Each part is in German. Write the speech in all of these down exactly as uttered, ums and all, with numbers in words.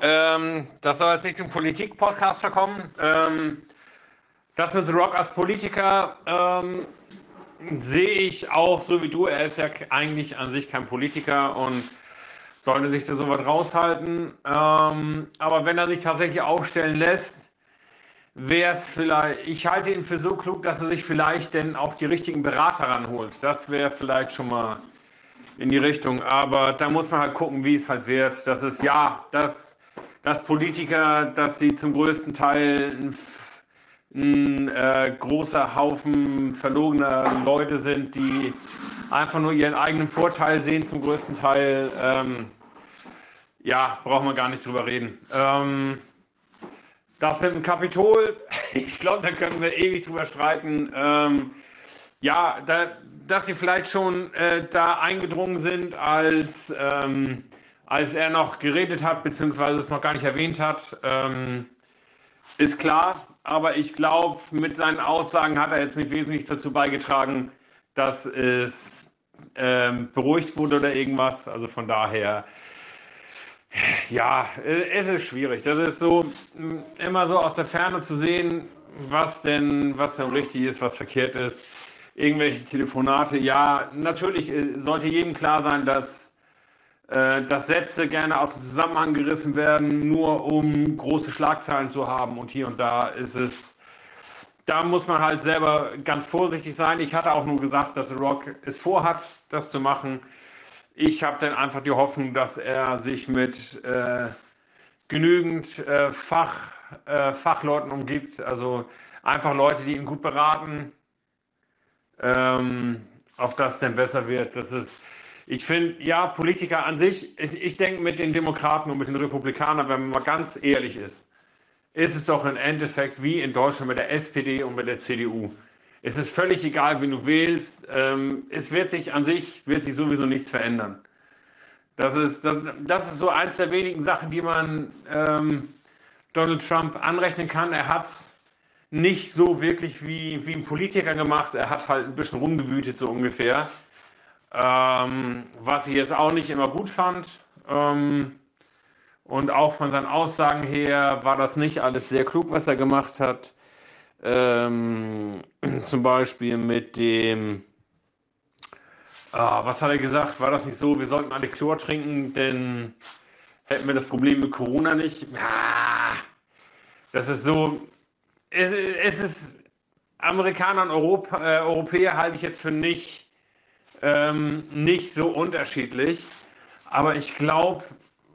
Ähm, das soll jetzt nicht zum Politik-Podcast verkommen. Ähm, das mit The Rock als Politiker ähm, sehe ich auch so wie du. Er ist ja eigentlich an sich kein Politiker und sollte sich da so was raushalten. Ähm, aber wenn er sich tatsächlich aufstellen lässt, wäre es vielleicht, ich halte ihn für so klug, dass er sich vielleicht denn auch die richtigen Berater ranholt. Das wäre vielleicht schon mal in die Richtung. Aber da muss man halt gucken, wie es halt wird. Das ist ja, dass, dass Politiker, dass sie zum größten Teil ein, ein äh, großer Haufen verlogener Leute sind, die einfach nur ihren eigenen Vorteil sehen, zum größten Teil. Ähm, ja, braucht man gar nicht drüber reden. Ähm, das mit dem Kapitol, ich glaube, da können wir ewig drüber streiten. Ähm, ja, da, dass sie vielleicht schon äh, da eingedrungen sind, als, ähm, als er noch geredet hat, beziehungsweise es noch gar nicht erwähnt hat, ähm, ist klar. Aber ich glaube, mit seinen Aussagen hat er jetzt nicht wesentlich dazu beigetragen, dass es ähm, beruhigt wurde oder irgendwas. Also von daher, ja, äh, es ist schwierig. Das ist so mh, immer so aus der Ferne zu sehen, was denn, was denn richtig ist, was verkehrt ist. Irgendwelche Telefonate. Ja, natürlich äh, sollte jedem klar sein, dass, äh, dass Sätze gerne aus dem Zusammenhang gerissen werden, nur um große Schlagzeilen zu haben. Und hier und da ist es, da muss man halt selber ganz vorsichtig sein. Ich hatte auch nur gesagt, dass The Rock es vorhat, das zu machen. Ich habe dann einfach die Hoffnung, dass er sich mit äh, genügend äh, Fach, äh, Fachleuten umgibt. Also einfach Leute, die ihn gut beraten, ähm, auf das denn besser wird. Das ist, ich finde, ja, Politiker an sich, ich, ich denke mit den Demokraten und mit den Republikanern, wenn man mal ganz ehrlich ist, ist es doch im Endeffekt wie in Deutschland mit der S P D und mit der C D U. Es ist völlig egal, wen du wählst. Ähm, es wird sich an sich, wird sich sowieso nichts verändern. Das ist, das, das ist so eins der wenigen Sachen, die man ähm, Donald Trump anrechnen kann. Er hat es nicht so wirklich wie, wie ein Politiker gemacht. Er hat halt ein bisschen rumgewütet, so ungefähr. Ähm, was ich jetzt auch nicht immer gut fand. Ähm, und auch von seinen Aussagen her war das nicht alles sehr klug, was er gemacht hat. Ähm, zum Beispiel mit dem, ah, was hat er gesagt? War das nicht so, wir sollten alle Chlor trinken, denn hätten wir das Problem mit Corona nicht? Ah, das ist so, es, es ist, Amerikaner und Europa, äh, Europäer halte ich jetzt für nicht, ähm, nicht so unterschiedlich. Aber ich glaube,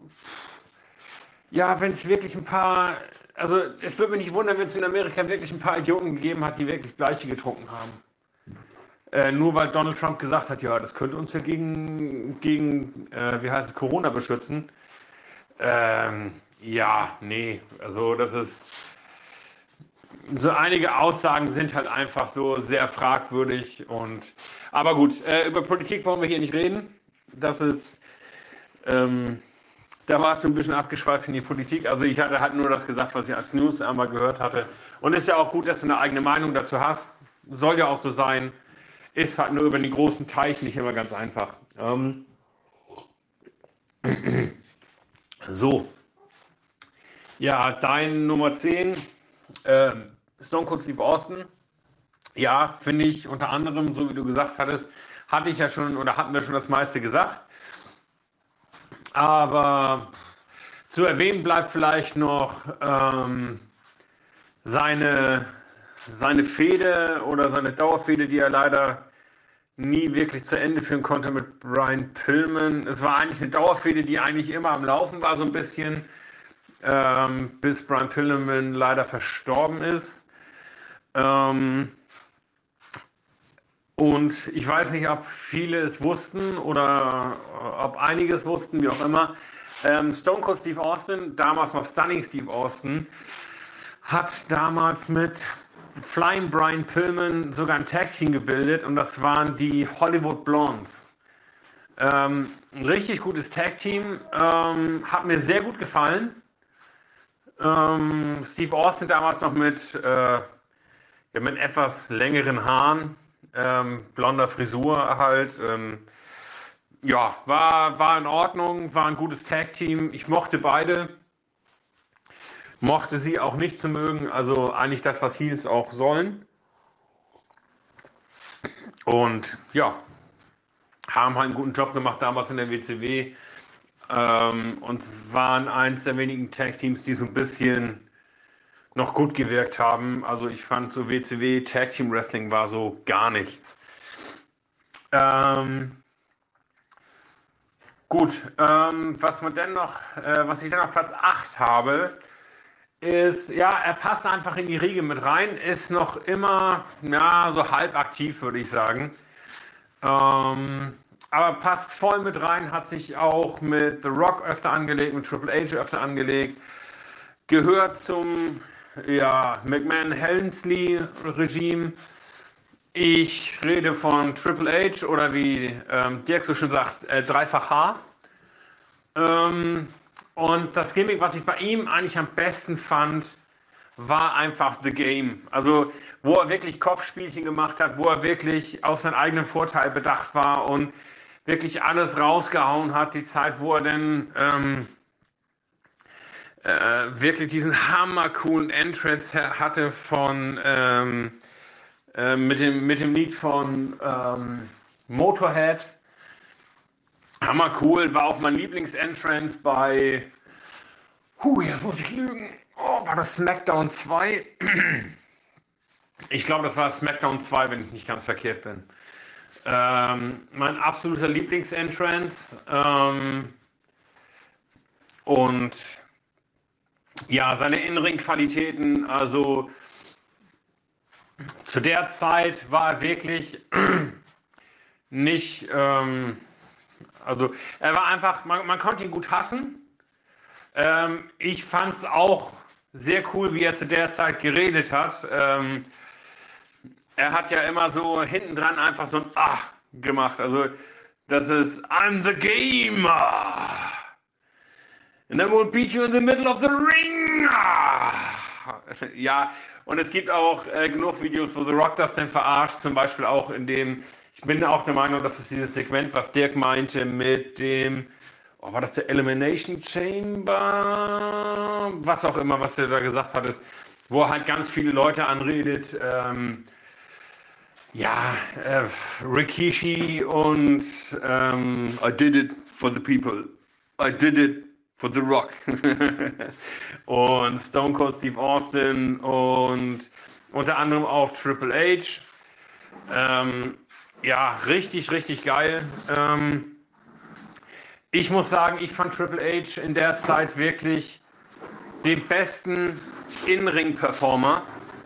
ja, wenn es wirklich ein paar, also es würde mich nicht wundern, wenn es in Amerika wirklich ein paar Idioten gegeben hat, die wirklich Bleiche getrunken haben. Äh, nur weil Donald Trump gesagt hat, ja, das könnte uns ja gegen, gegen äh, wie heißt es, Corona beschützen. Ähm, ja, nee, also das ist, so einige Aussagen sind halt einfach so sehr fragwürdig und, aber gut, äh, über Politik wollen wir hier nicht reden. Das ist, ähm, da war es so ein bisschen abgeschweift in die Politik. Also ich hatte halt nur das gesagt, was ich als News einmal gehört hatte. Und ist ja auch gut, dass du eine eigene Meinung dazu hast. Soll ja auch so sein. Ist halt nur über den großen Teich nicht immer ganz einfach. Ähm, so. Ja, dein Nummer zehn, ähm, Stone Cold Steve Austin. Ja, finde ich unter anderem, so wie du gesagt hattest, hatte ich ja schon oder hatten wir schon das meiste gesagt. Aber zu erwähnen bleibt vielleicht noch ähm, seine, seine Fehde oder seine Dauerfehde, die er leider nie wirklich zu Ende führen konnte mit Brian Pillman. Es war eigentlich eine Dauerfehde, die eigentlich immer am Laufen war, so ein bisschen, ähm, bis Brian Pillman leider verstorben ist. Ähm, und ich weiß nicht, ob viele es wussten oder ob einige es wussten, wie auch immer. Ähm, Stone Cold Steve Austin, damals noch Stunning Steve Austin, hat damals mit Flying Brian Pillman sogar ein Tag-Team gebildet und das waren die Hollywood Blondes. Ähm, ein richtig gutes Tag-Team, ähm, hat mir sehr gut gefallen. Ähm, Steve Austin damals noch mit, äh, ja, mit etwas längeren Haaren, ähm, blonder Frisur halt. Ähm, ja, war, war in Ordnung, war ein gutes Tag-Team. Ich mochte beide. mochte sie auch nicht zu mögen, also eigentlich das, was Heels auch sollen. Und ja, haben halt einen guten Job gemacht damals in der W C W. Ähm, und waren eins der wenigen Tag-Teams, die so ein bisschen noch gut gewirkt haben. Also ich fand so W C W Tag Team Wrestling war so gar nichts. Ähm, gut, ähm, was man denn noch, äh, was ich dann auf Platz acht habe, ist, ja, er passt einfach in die Riege mit rein, ist noch immer, ja, so halb aktiv, würde ich sagen. Ähm, aber passt voll mit rein, hat sich auch mit The Rock öfter angelegt, mit Triple H öfter angelegt, gehört zum, ja, McMahon-Helmsley-Regime. Ich rede von Triple H oder wie ähm, Dirk so schön sagt, äh, Dreifach H. Ähm, und das Gimmick, was ich bei ihm eigentlich am besten fand, war einfach The Game. Also, wo er wirklich Kopfspielchen gemacht hat, wo er wirklich auf seinen eigenen Vorteil bedacht war und wirklich alles rausgehauen hat. Die Zeit, wo er dann ähm, äh, wirklich diesen hammercoolen Entrance hatte von ähm, äh, mit, dem, mit dem Lied von ähm, Motorhead. Hammercool, war auch mein Lieblingsentrance bei, huh, jetzt muss ich lügen, oh, war das SmackDown zwei? Ich glaube, das war SmackDown zwei, wenn ich nicht ganz verkehrt bin. Ähm, mein absoluter Lieblingsentrance. Ähm, und ja, seine Innenring-Qualitäten, also zu der Zeit war er wirklich nicht, ähm, also er war einfach, man, man konnte ihn gut hassen. Ähm, ich fand es auch sehr cool, wie er zu der Zeit geredet hat. Ähm, er hat ja immer so hinten dran einfach so ein Ah gemacht. Also das ist I'm the Gamer. And I will beat you in the middle of the ring. Ja, und es gibt auch äh, genug Videos, wo The Rock das dann verarscht. Zum Beispiel auch in dem, ich bin auch der Meinung, das ist dieses Segment, was Dirk meinte mit dem, oh, war das der Elimination Chamber? Was auch immer, was er da gesagt hat, ist, wo er halt ganz viele Leute anredet. Ähm, ja, äh, Rikishi und ähm, I did it for the people. I did it for The Rock. Und Stone Cold Steve Austin und unter anderem auch Triple H. Ähm, ja, richtig, richtig geil. Ähm, ich muss sagen, ich fand Triple H in der Zeit wirklich den besten In-Ring-Performer.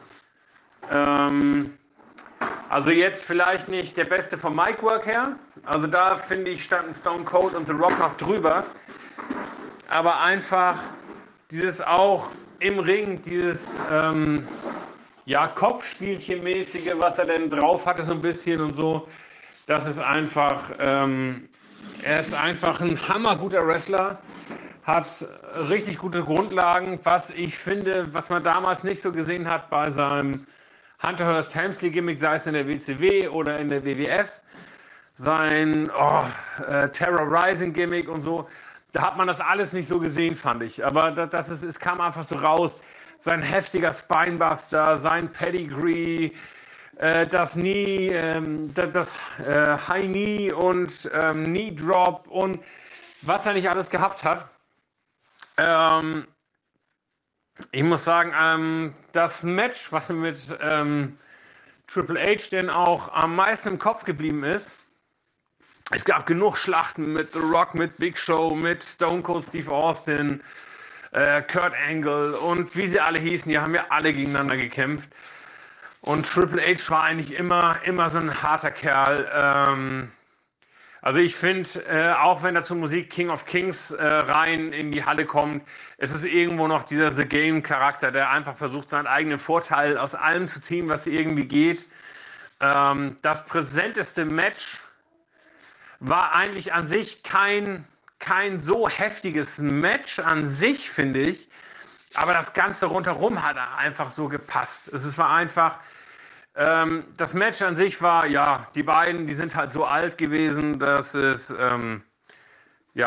Ähm, also jetzt vielleicht nicht der beste vom Mic-Work her. Also da finde ich, standen Stone Cold und The Rock noch drüber. Aber einfach dieses auch im Ring, dieses ähm, ja, Kopfspielchen-mäßige, was er denn drauf hatte so ein bisschen und so, das ist einfach, ähm, er ist einfach ein hammerguter Wrestler, hat richtig gute Grundlagen, was ich finde, was man damals nicht so gesehen hat bei seinem Hunter Hearst Helmsley Gimmick, sei es in der W C W oder in der W W F, sein oh, äh, Terror Rising Gimmick und so. Da hat man das alles nicht so gesehen, fand ich. Aber das, das ist, es kam einfach so raus. Sein heftiger Spinebuster, sein Pedigree, äh, das Knee, ähm, das, das äh, High Knee und ähm, Knee Drop und was er nicht alles gehabt hat. Ähm, ich muss sagen, ähm, das Match, was mir mit ähm, Triple H denn auch am meisten im Kopf geblieben ist, es gab genug Schlachten mit The Rock, mit Big Show, mit Stone Cold Steve Austin, äh, Kurt Angle und wie sie alle hießen, die haben ja alle gegeneinander gekämpft. Und Triple H war eigentlich immer, immer so ein harter Kerl. Ähm, also ich finde, äh, auch wenn er zur Musik King of Kings äh, rein in die Halle kommt, es ist irgendwo noch dieser The Game-Charakter, der einfach versucht, seinen eigenen Vorteil aus allem zu ziehen, was irgendwie geht. Ähm, das präsenteste Match war eigentlich an sich kein, kein so heftiges Match an sich, finde ich. Aber das Ganze rundherum hat einfach so gepasst. Es war einfach, ähm, das Match an sich war, ja, die beiden, die sind halt so alt gewesen, dass es, ähm, ja,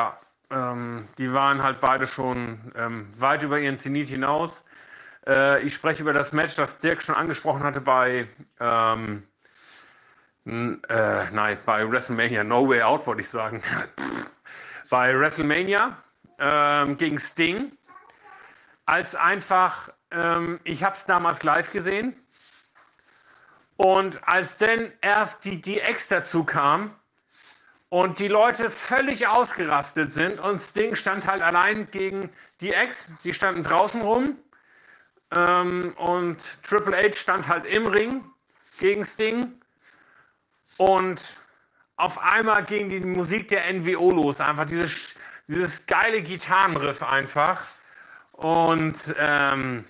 Ähm, die waren halt beide schon ähm, weit über ihren Zenit hinaus. Äh, ich spreche über das Match, das Dirk schon angesprochen hatte bei, ähm, n- äh, nein, bei WrestleMania, No Way Out wollte ich sagen. Bei WrestleMania ähm, gegen Sting. Als einfach, ähm, ich habe es damals live gesehen. Und als dann erst die D X dazu kam und die Leute völlig ausgerastet sind und Sting stand halt allein gegen D X, die standen draußen rum ähm, und Triple H stand halt im Ring gegen Sting und auf einmal ging die Musik der N W O los, einfach dieses, dieses geile Gitarrenriff einfach und ähm,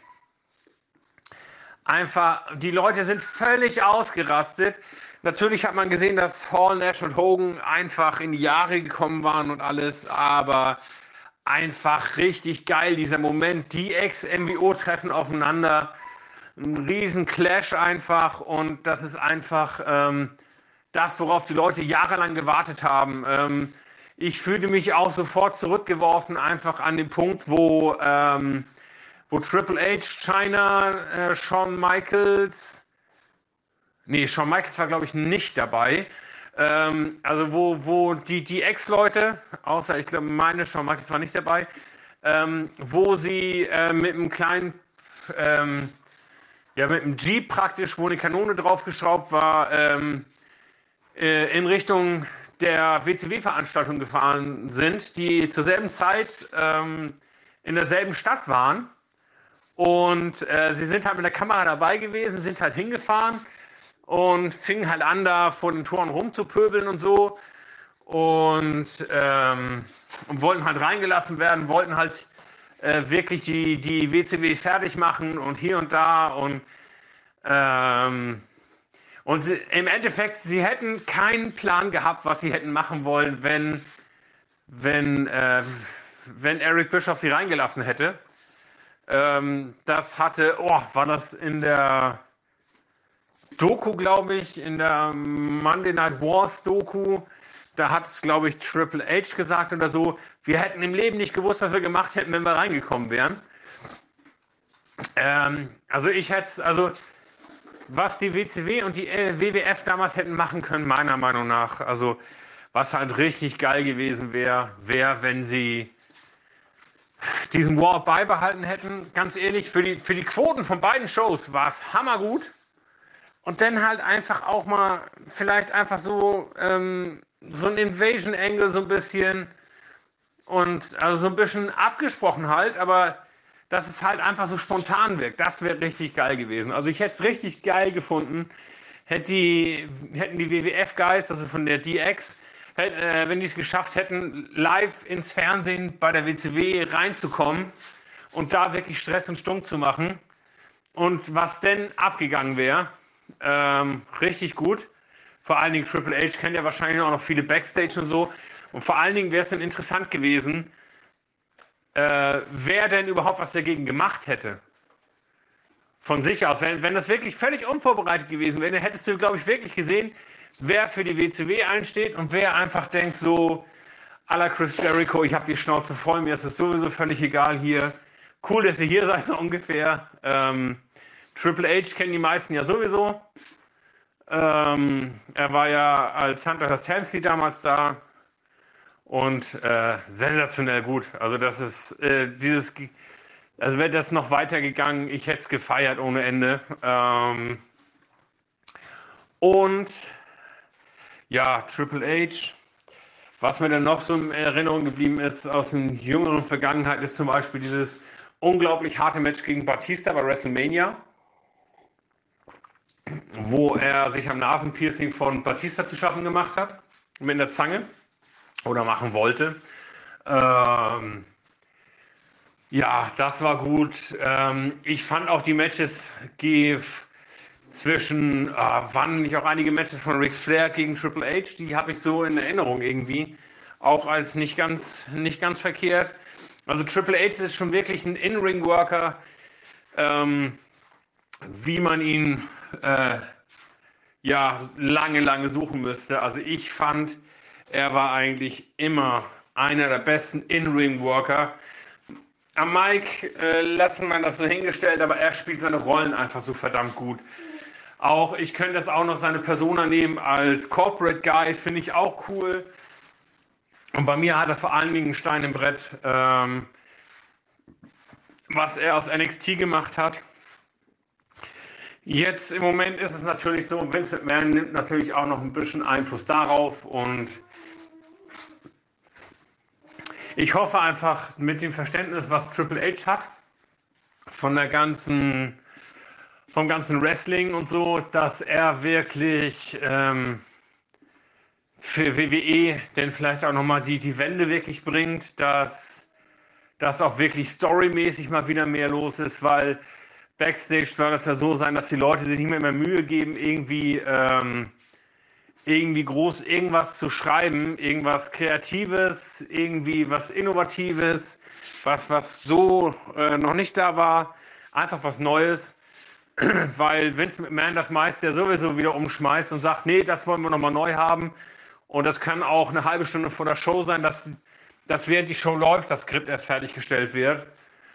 einfach, die Leute sind völlig ausgerastet. Natürlich hat man gesehen, dass Hall, Nash und Hogan einfach in die Jahre gekommen waren und alles, aber einfach richtig geil, dieser Moment. D X, N W O treffen aufeinander, ein riesen Clash einfach und das ist einfach ähm, das, worauf die Leute jahrelang gewartet haben. Ähm, ich fühlte mich auch sofort zurückgeworfen, einfach an den Punkt, wo... Ähm, wo Triple H, China, äh, Shawn Michaels, nee, Shawn Michaels war glaube ich nicht dabei, ähm, also wo, wo die, die Ex-Leute, außer ich glaube meine Shawn Michaels war nicht dabei, ähm, wo sie äh, mit einem kleinen, ähm, ja mit einem Jeep praktisch, wo eine Kanone draufgeschraubt war, ähm, äh, in Richtung der W C W-Veranstaltung gefahren sind, die zur selben Zeit ähm, in derselben Stadt waren. Und äh, sie sind halt mit der Kamera dabei gewesen, sind halt hingefahren und fingen halt an, da vor den Toren rumzupöbeln und so. Und, ähm, und wollten halt reingelassen werden, wollten halt äh, wirklich die, die W C W fertig machen und hier und da. Und, ähm, und sie, im Endeffekt, sie hätten keinen Plan gehabt, was sie hätten machen wollen, wenn, wenn, äh, wenn Eric Bischoff sie reingelassen hätte. Ähm, das hatte, oh, war das in der Doku, glaube ich, in der Monday Night Wars Doku. Da hat es, glaube ich, Triple H gesagt oder so. Wir hätten im Leben nicht gewusst, was wir gemacht hätten, wenn wir reingekommen wären. Ähm, also ich hätte, also was die W C W und die W W F damals hätten machen können, meiner Meinung nach, also was halt richtig geil gewesen wäre, wäre, wenn sie diesen War beibehalten hätten. Ganz ehrlich, für die, für die Quoten von beiden Shows war es hammergut. Und dann halt einfach auch mal vielleicht einfach so, ähm, so ein Invasion-Angle so ein bisschen und also so ein bisschen abgesprochen halt, aber dass es halt einfach so spontan wirkt. Das wäre richtig geil gewesen. Also ich hätte es richtig geil gefunden, hätte die, hätten die W W F-Guys, also von der D X, hätt, äh, wenn die es geschafft hätten, live ins Fernsehen bei der W C W reinzukommen und da wirklich Stress und Stunk zu machen. Und was denn abgegangen wäre, ähm, richtig gut. Vor allen Dingen Triple H kennt ja wahrscheinlich auch noch viele Backstage und so. Und vor allen Dingen wäre es dann interessant gewesen, äh, wer denn überhaupt was dagegen gemacht hätte. Von sich aus. Wenn, wenn das wirklich völlig unvorbereitet gewesen wäre, dann hättest du, glaube ich, wirklich gesehen, wer für die W C W einsteht und wer einfach denkt so, à la Chris Jericho, ich habe die Schnauze voll, mir ist es sowieso völlig egal hier. Cool, dass ihr hier seid, so ungefähr. Ähm, Triple H kennen die meisten ja sowieso. Ähm, er war ja als Hunter Hearst Helmsley damals da und äh, sensationell gut. Also das ist äh, dieses, also wäre das noch weitergegangen, ich hätte es gefeiert ohne Ende. Ähm, und ja, Triple H. Was mir dann noch so in Erinnerung geblieben ist aus der jüngeren Vergangenheit, ist zum Beispiel dieses unglaublich harte Match gegen Batista bei WrestleMania, wo er sich am Nasenpiercing von Batista zu schaffen gemacht hat, mit der Zange, oder machen wollte. Ähm, ja, das war gut. Ähm, ich fand auch die Matches zwischen, äh, waren nicht auch einige Matches von Ric Flair gegen Triple H, die habe ich so in Erinnerung irgendwie, auch als nicht ganz, nicht ganz verkehrt. Also Triple H ist schon wirklich ein In-Ring-Worker, ähm, wie man ihn äh, ja lange, lange suchen müsste. Also ich fand, er war eigentlich immer einer der besten In-Ring-Worker. Am Mike äh, lassen wir das so hingestellt, aber er spielt seine Rollen einfach so verdammt gut. Auch, ich könnte jetzt auch noch seine Persona nehmen als Corporate Guy, finde ich auch cool. Und bei mir hat er vor allen Dingen einen Stein im Brett, ähm, was er aus N X T gemacht hat. Jetzt im Moment ist es natürlich so, Vince McMahon nimmt natürlich auch noch ein bisschen Einfluss darauf und ich hoffe einfach mit dem Verständnis, was Triple H hat, von der ganzen, vom ganzen Wrestling und so, dass er wirklich ähm, für W W E denn vielleicht auch nochmal die, die Wende wirklich bringt, dass das auch wirklich storymäßig mal wieder mehr los ist, weil Backstage soll das ja so sein, dass die Leute sich nicht mehr, mehr Mühe geben, irgendwie, ähm, irgendwie groß irgendwas zu schreiben, irgendwas Kreatives, irgendwie was Innovatives, was, was so äh, noch nicht da war, einfach was Neues, weil Vince McMahon das meiste ja sowieso wieder umschmeißt und sagt, nee, das wollen wir nochmal neu haben und das kann auch eine halbe Stunde vor der Show sein, dass, dass während die Show läuft, das Skript erst fertiggestellt wird.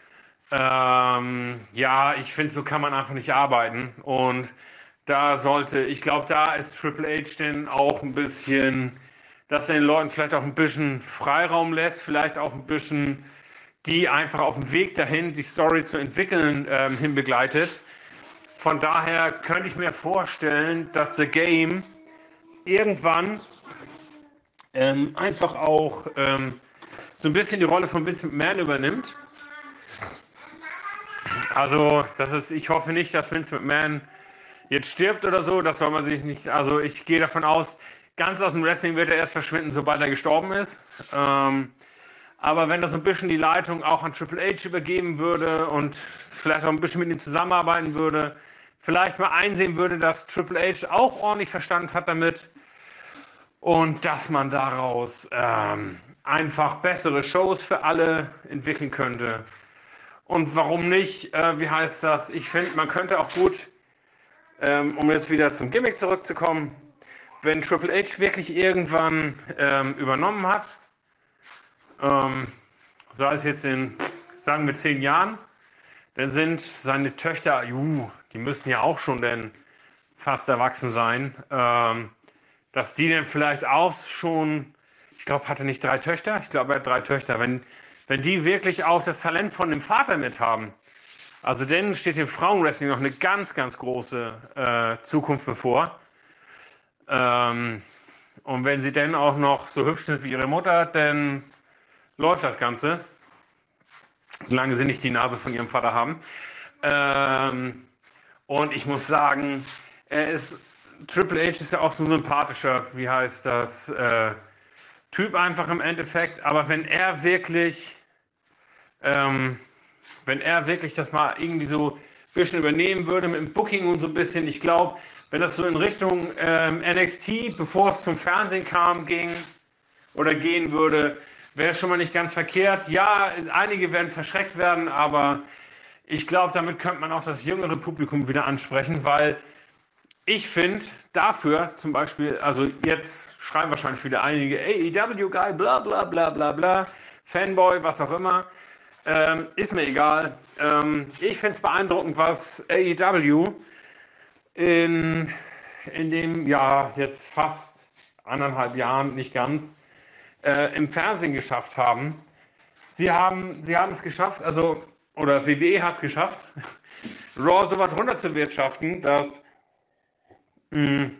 Ähm, ja, ich finde, so kann man einfach nicht arbeiten. Und da sollte, ich glaube, da ist Triple H denn auch ein bisschen, dass er den Leuten vielleicht auch ein bisschen Freiraum lässt, vielleicht auch ein bisschen die einfach auf dem Weg dahin, die Story zu entwickeln, ähm, hinbegleitet. Von daher könnte ich mir vorstellen, dass The Game irgendwann ähm, einfach auch ähm, so ein bisschen die Rolle von Vince McMahon übernimmt. Also, das ist, ich hoffe nicht, dass Vince McMahon jetzt stirbt oder so, das soll man sich nicht, also ich gehe davon aus, ganz aus dem Wrestling wird er erst verschwinden, sobald er gestorben ist. Ähm, aber wenn das so ein bisschen die Leitung auch an Triple H übergeben würde und vielleicht auch ein bisschen mit ihm zusammenarbeiten würde, vielleicht mal einsehen würde, dass Triple H auch ordentlich Verstand hat damit und dass man daraus ähm, einfach bessere Shows für alle entwickeln könnte. Und warum nicht, äh, wie heißt das, ich finde, man könnte auch gut, ähm, um jetzt wieder zum Gimmick zurückzukommen, wenn Triple H wirklich irgendwann ähm, übernommen hat, ähm, sei es jetzt in, sagen wir, zehn Jahren, dann sind seine Töchter, juh, die müssten ja auch schon denn fast erwachsen sein, ähm, dass die dann vielleicht auch schon, ich glaube, hat er nicht drei Töchter? Ich glaube, er hat drei Töchter, wenn Wenn die wirklich auch das Talent von dem Vater mit haben, also dann steht dem Frauenwrestling noch eine ganz, ganz große äh, Zukunft bevor. Ähm, und wenn sie dann auch noch so hübsch sind wie ihre Mutter, dann läuft das Ganze. Solange sie nicht die Nase von ihrem Vater haben. Ähm, und ich muss sagen, er ist, Triple H ist ja auch so ein sympathischer, wie heißt das, äh, Typ einfach im Endeffekt. Aber wenn er wirklich Ähm, wenn er wirklich das mal irgendwie so ein bisschen übernehmen würde mit dem Booking und so ein bisschen, ich glaube, wenn das so in Richtung ähm, N X T, bevor es zum Fernsehen kam, ging oder gehen würde, wäre schon mal nicht ganz verkehrt. Ja, einige werden verschreckt werden, aber ich glaube, damit könnte man auch das jüngere Publikum wieder ansprechen, weil ich finde, dafür zum Beispiel, also jetzt schreiben wahrscheinlich wieder einige, A E W-Guy, bla bla bla bla bla, Fanboy, was auch immer. Ähm, ist mir egal. Ähm, ich finde es beeindruckend, was A E W in, in dem, ja, jetzt fast anderthalb Jahren, nicht ganz, äh, im Fernsehen geschafft haben. Sie haben, sie haben es geschafft, also, oder W W E hat es geschafft, Raw so weit runter zu wirtschaften, dass mh,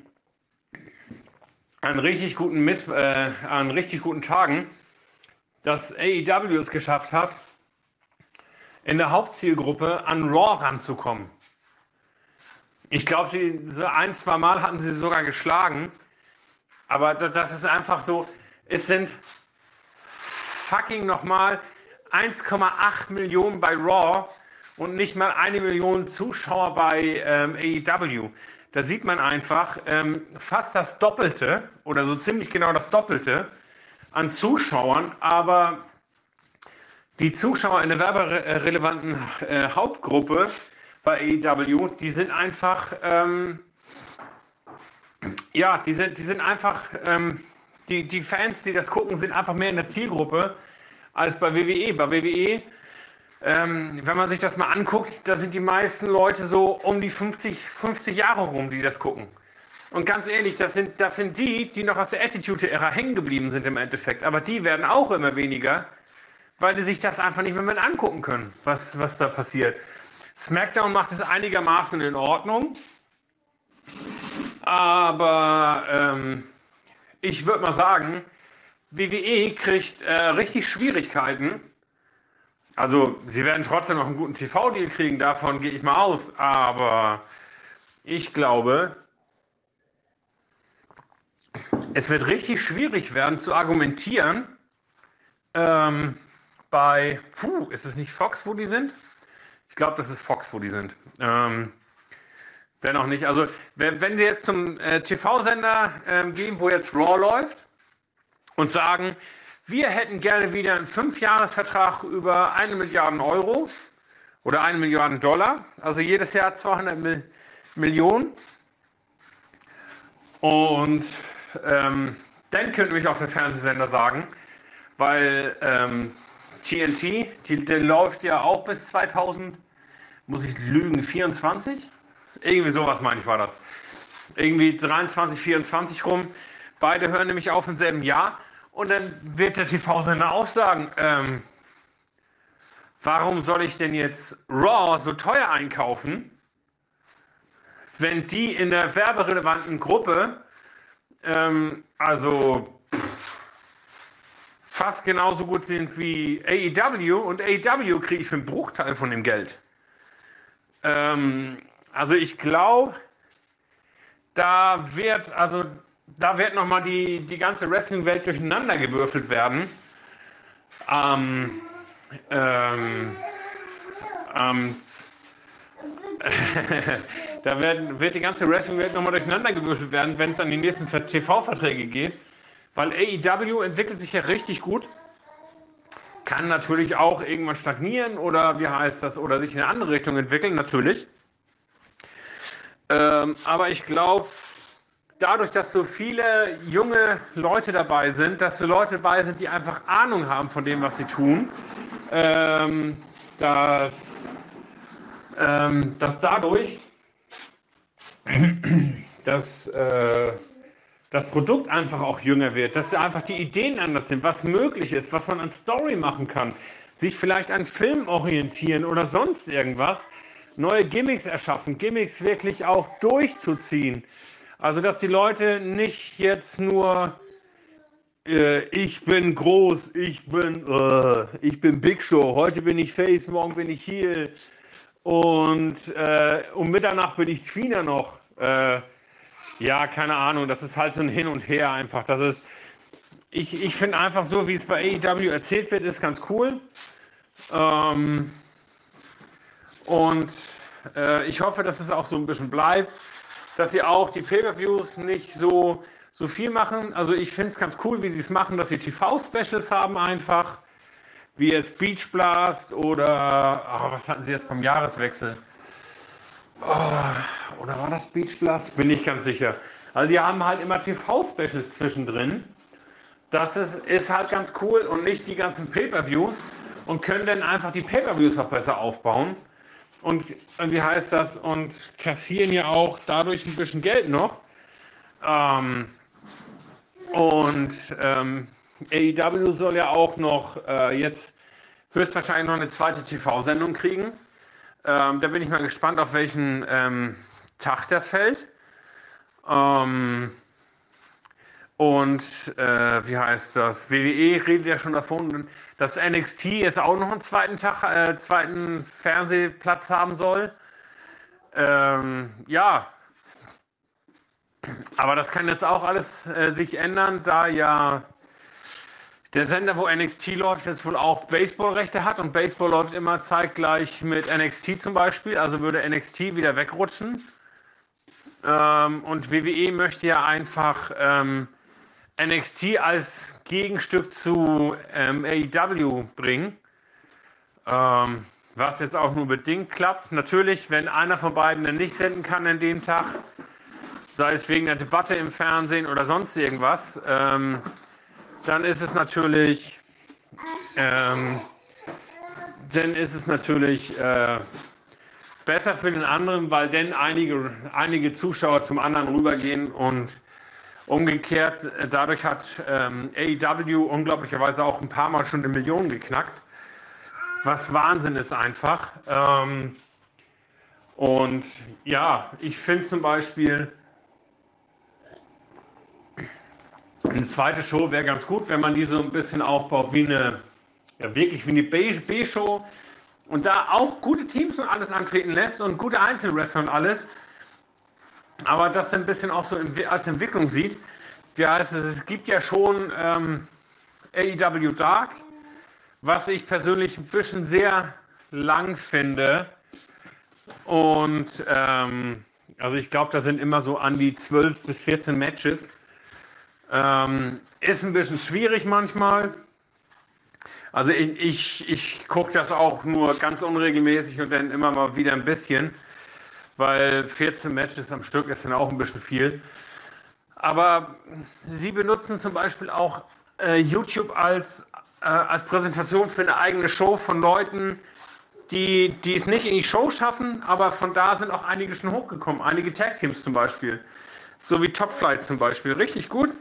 an richtig guten, Mit, äh, an richtig guten Tagen, dass A E W es geschafft hat, in der Hauptzielgruppe an Raw ranzukommen. Ich glaube, so ein, zwei Mal hatten sie sogar geschlagen. Aber das ist einfach so, es sind fucking nochmal eins Komma acht Millionen bei Raw und nicht mal eine Million Zuschauer bei ähm, A E W. Da sieht man einfach ähm, fast das Doppelte oder so ziemlich genau das Doppelte an Zuschauern, aber die Zuschauer in der werberelevanten äh, Hauptgruppe bei A E W, die sind einfach, ähm, ja, die sind, die sind einfach, ähm, die, die Fans, die das gucken, sind einfach mehr in der Zielgruppe als bei W W E. Bei W W E, ähm, wenn man sich das mal anguckt, da sind die meisten Leute so um die fünfzig, fünfzig Jahre rum, die das gucken. Und ganz ehrlich, das sind, das sind die, die noch aus der Attitude-Ära hängen geblieben sind im Endeffekt. Aber die werden auch immer weniger, weil die sich das einfach nicht mehr mit angucken können, was, was da passiert. SmackDown macht es einigermaßen in Ordnung. Aber ähm, ich würde mal sagen, W W E kriegt äh, richtig Schwierigkeiten. Also sie werden trotzdem noch einen guten T V-Deal kriegen, davon gehe ich mal aus. Aber ich glaube, es wird richtig schwierig werden zu argumentieren, ähm, bei, puh, ist es nicht Fox, wo die sind? Ich glaube, das ist Fox, wo die sind. Ähm, wenn auch nicht, also wenn, wenn wir jetzt zum äh, T V-Sender ähm, gehen, wo jetzt Raw läuft und sagen, wir hätten gerne wieder einen Fünfjahresvertrag über eine Milliarde Euro oder eine Milliarde Dollar, also jedes Jahr zweihundert Mil- Millionen. Und ähm, dann könnte mich auch der Fernsehsender sagen, weil ähm, T N T, die, der läuft ja auch bis zweitausend, muss ich lügen, vierundzwanzig? Irgendwie sowas meine ich war das. Irgendwie dreiundzwanzig, vierundzwanzig rum. Beide hören nämlich auf im selben Jahr. Und dann wird der T V-Sender auch sagen, ähm, warum soll ich denn jetzt Raw so teuer einkaufen, wenn die in der werberelevanten Gruppe ähm, also pff, fast genauso gut sind wie A E W, und A E W kriege ich für einen Bruchteil von dem Geld. Ähm, also ich glaube, da wird also da wird nochmal die, die ganze Wrestling-Welt durcheinander gewürfelt werden. Ähm, ähm, ähm, da werden, wird die ganze Wrestling-Welt nochmal durcheinander gewürfelt werden, wenn es an die nächsten T V-Verträge geht. Weil A E W entwickelt sich ja richtig gut. Kann natürlich auch irgendwann stagnieren oder wie heißt das, oder sich in eine andere Richtung entwickeln, natürlich. Ähm, aber ich glaube, dadurch, dass so viele junge Leute dabei sind, dass so Leute dabei sind, die einfach Ahnung haben von dem, was sie tun, ähm, dass, ähm, dass dadurch dass, äh, das Produkt einfach auch jünger wird, dass einfach die Ideen anders sind, was möglich ist, was man an Story machen kann, sich vielleicht an Film orientieren oder sonst irgendwas, neue Gimmicks erschaffen, Gimmicks wirklich auch durchzuziehen. Also, dass die Leute nicht jetzt nur äh, ich bin groß, ich bin äh, ich bin Big Show, heute bin ich Face, morgen bin ich Heel und äh, um Mitternacht bin ich Tweener noch. Äh, ja, keine Ahnung, das ist halt so ein Hin und Her einfach. Das ist, ich ich finde einfach so, wie es bei A E W erzählt wird, ist ganz cool. Ähm, und äh, ich hoffe, dass es auch so ein bisschen bleibt, dass sie auch die Pay-Per-Views nicht so, so viel machen. Also ich finde es ganz cool, wie sie es machen, dass sie T V-Specials haben einfach, wie jetzt Beach Blast oder, oh, was hatten sie jetzt beim Jahreswechsel? Oh, oder war das Beach Blast? Bin ich ganz sicher. Also die haben halt immer T V-Specials zwischendrin. Das ist, ist halt ganz cool und nicht die ganzen Pay-Per-Views, und können dann einfach die Pay-Per-Views auch besser aufbauen. Und wie heißt das? Und kassieren ja auch dadurch ein bisschen Geld noch. Ähm, und ähm, A E W soll ja auch noch äh, jetzt höchstwahrscheinlich noch eine zweite T V-Sendung kriegen. Ähm, da bin ich mal gespannt, auf welchen ähm, Tag das fällt. Ähm, und äh, wie heißt das? W W E redet ja schon davon, dass N X T jetzt auch noch einen zweiten Tag, äh, zweiten Fernsehplatz haben soll. Ähm, ja, aber das kann jetzt auch alles äh, sich ändern, da ja der Sender, wo N X T läuft, jetzt wohl auch Baseballrechte hat, und Baseball läuft immer zeitgleich mit N X T zum Beispiel, also würde N X T wieder wegrutschen. Ähm, und W W E möchte ja einfach ähm, N X T als Gegenstück zu ähm, A E W bringen, ähm, was jetzt auch nur bedingt klappt. Natürlich, wenn einer von beiden dann nicht senden kann an dem Tag, sei es wegen der Debatte im Fernsehen oder sonst irgendwas, ähm, dann ist es natürlich, ähm, dann ist es natürlich äh, besser für den anderen, weil dann einige, einige Zuschauer zum anderen rübergehen und umgekehrt, äh, dadurch hat ähm, A E W unglaublicherweise auch ein paar Mal schon eine Million geknackt, was Wahnsinn ist einfach. Ähm, und ja, ich finde zum Beispiel, eine zweite Show wäre ganz gut, wenn man die so ein bisschen aufbaut wie eine, ja wirklich wie eine B-Show und da auch gute Teams und alles antreten lässt und gute Einzelwrestler und alles, aber das ein bisschen auch so als Entwicklung sieht. Wie heißt es, es gibt ja schon ähm, A E W Dark, was ich persönlich ein bisschen sehr lang finde und ähm, also ich glaube, da sind immer so an die zwölf bis vierzehn Matches. Ähm, ist ein bisschen schwierig manchmal. Also ich, ich, ich gucke das auch nur ganz unregelmäßig und dann immer mal wieder ein bisschen, weil vierzehn Matches am Stück ist dann auch ein bisschen viel. Aber sie benutzen zum Beispiel auch äh, YouTube als, äh, als Präsentation für eine eigene Show von Leuten, die, die es nicht in die Show schaffen, aber von da sind auch einige schon hochgekommen. Einige Tag-Teams zum Beispiel. So wie Top Flight zum Beispiel. Richtig gut.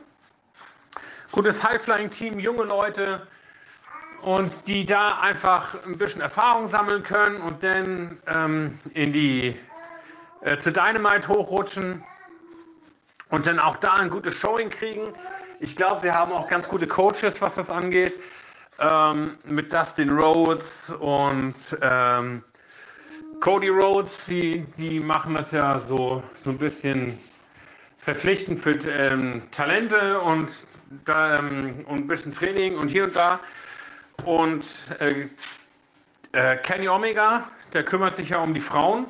Gutes High-Flying-Team, junge Leute und die da einfach ein bisschen Erfahrung sammeln können und dann ähm, in die äh, zu Dynamite hochrutschen und dann auch da ein gutes Showing kriegen. Ich glaube, wir haben auch ganz gute Coaches, was das angeht, ähm, mit Dustin Rhodes und ähm, Cody Rhodes, die, die machen das ja so, so ein bisschen verpflichtend für ähm, Talente und Da, ähm, und ein bisschen Training und hier und da. Und äh, äh, Kenny Omega, der kümmert sich ja um die Frauen.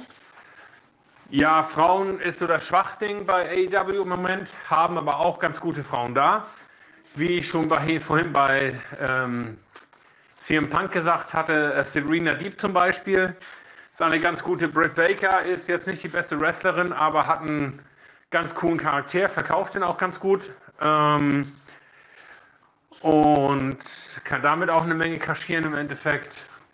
Ja, Frauen ist so das Schwachding bei A E W im Moment, haben aber auch ganz gute Frauen da. Wie ich schon bei, vorhin bei ähm, C M Punk gesagt hatte, äh, Serena Deeb zum Beispiel, ist eine ganz gute. Britt Baker ist jetzt nicht die beste Wrestlerin, aber hat einen ganz coolen Charakter, verkauft den auch ganz gut. Ähm, und kann damit auch eine Menge kaschieren im Endeffekt.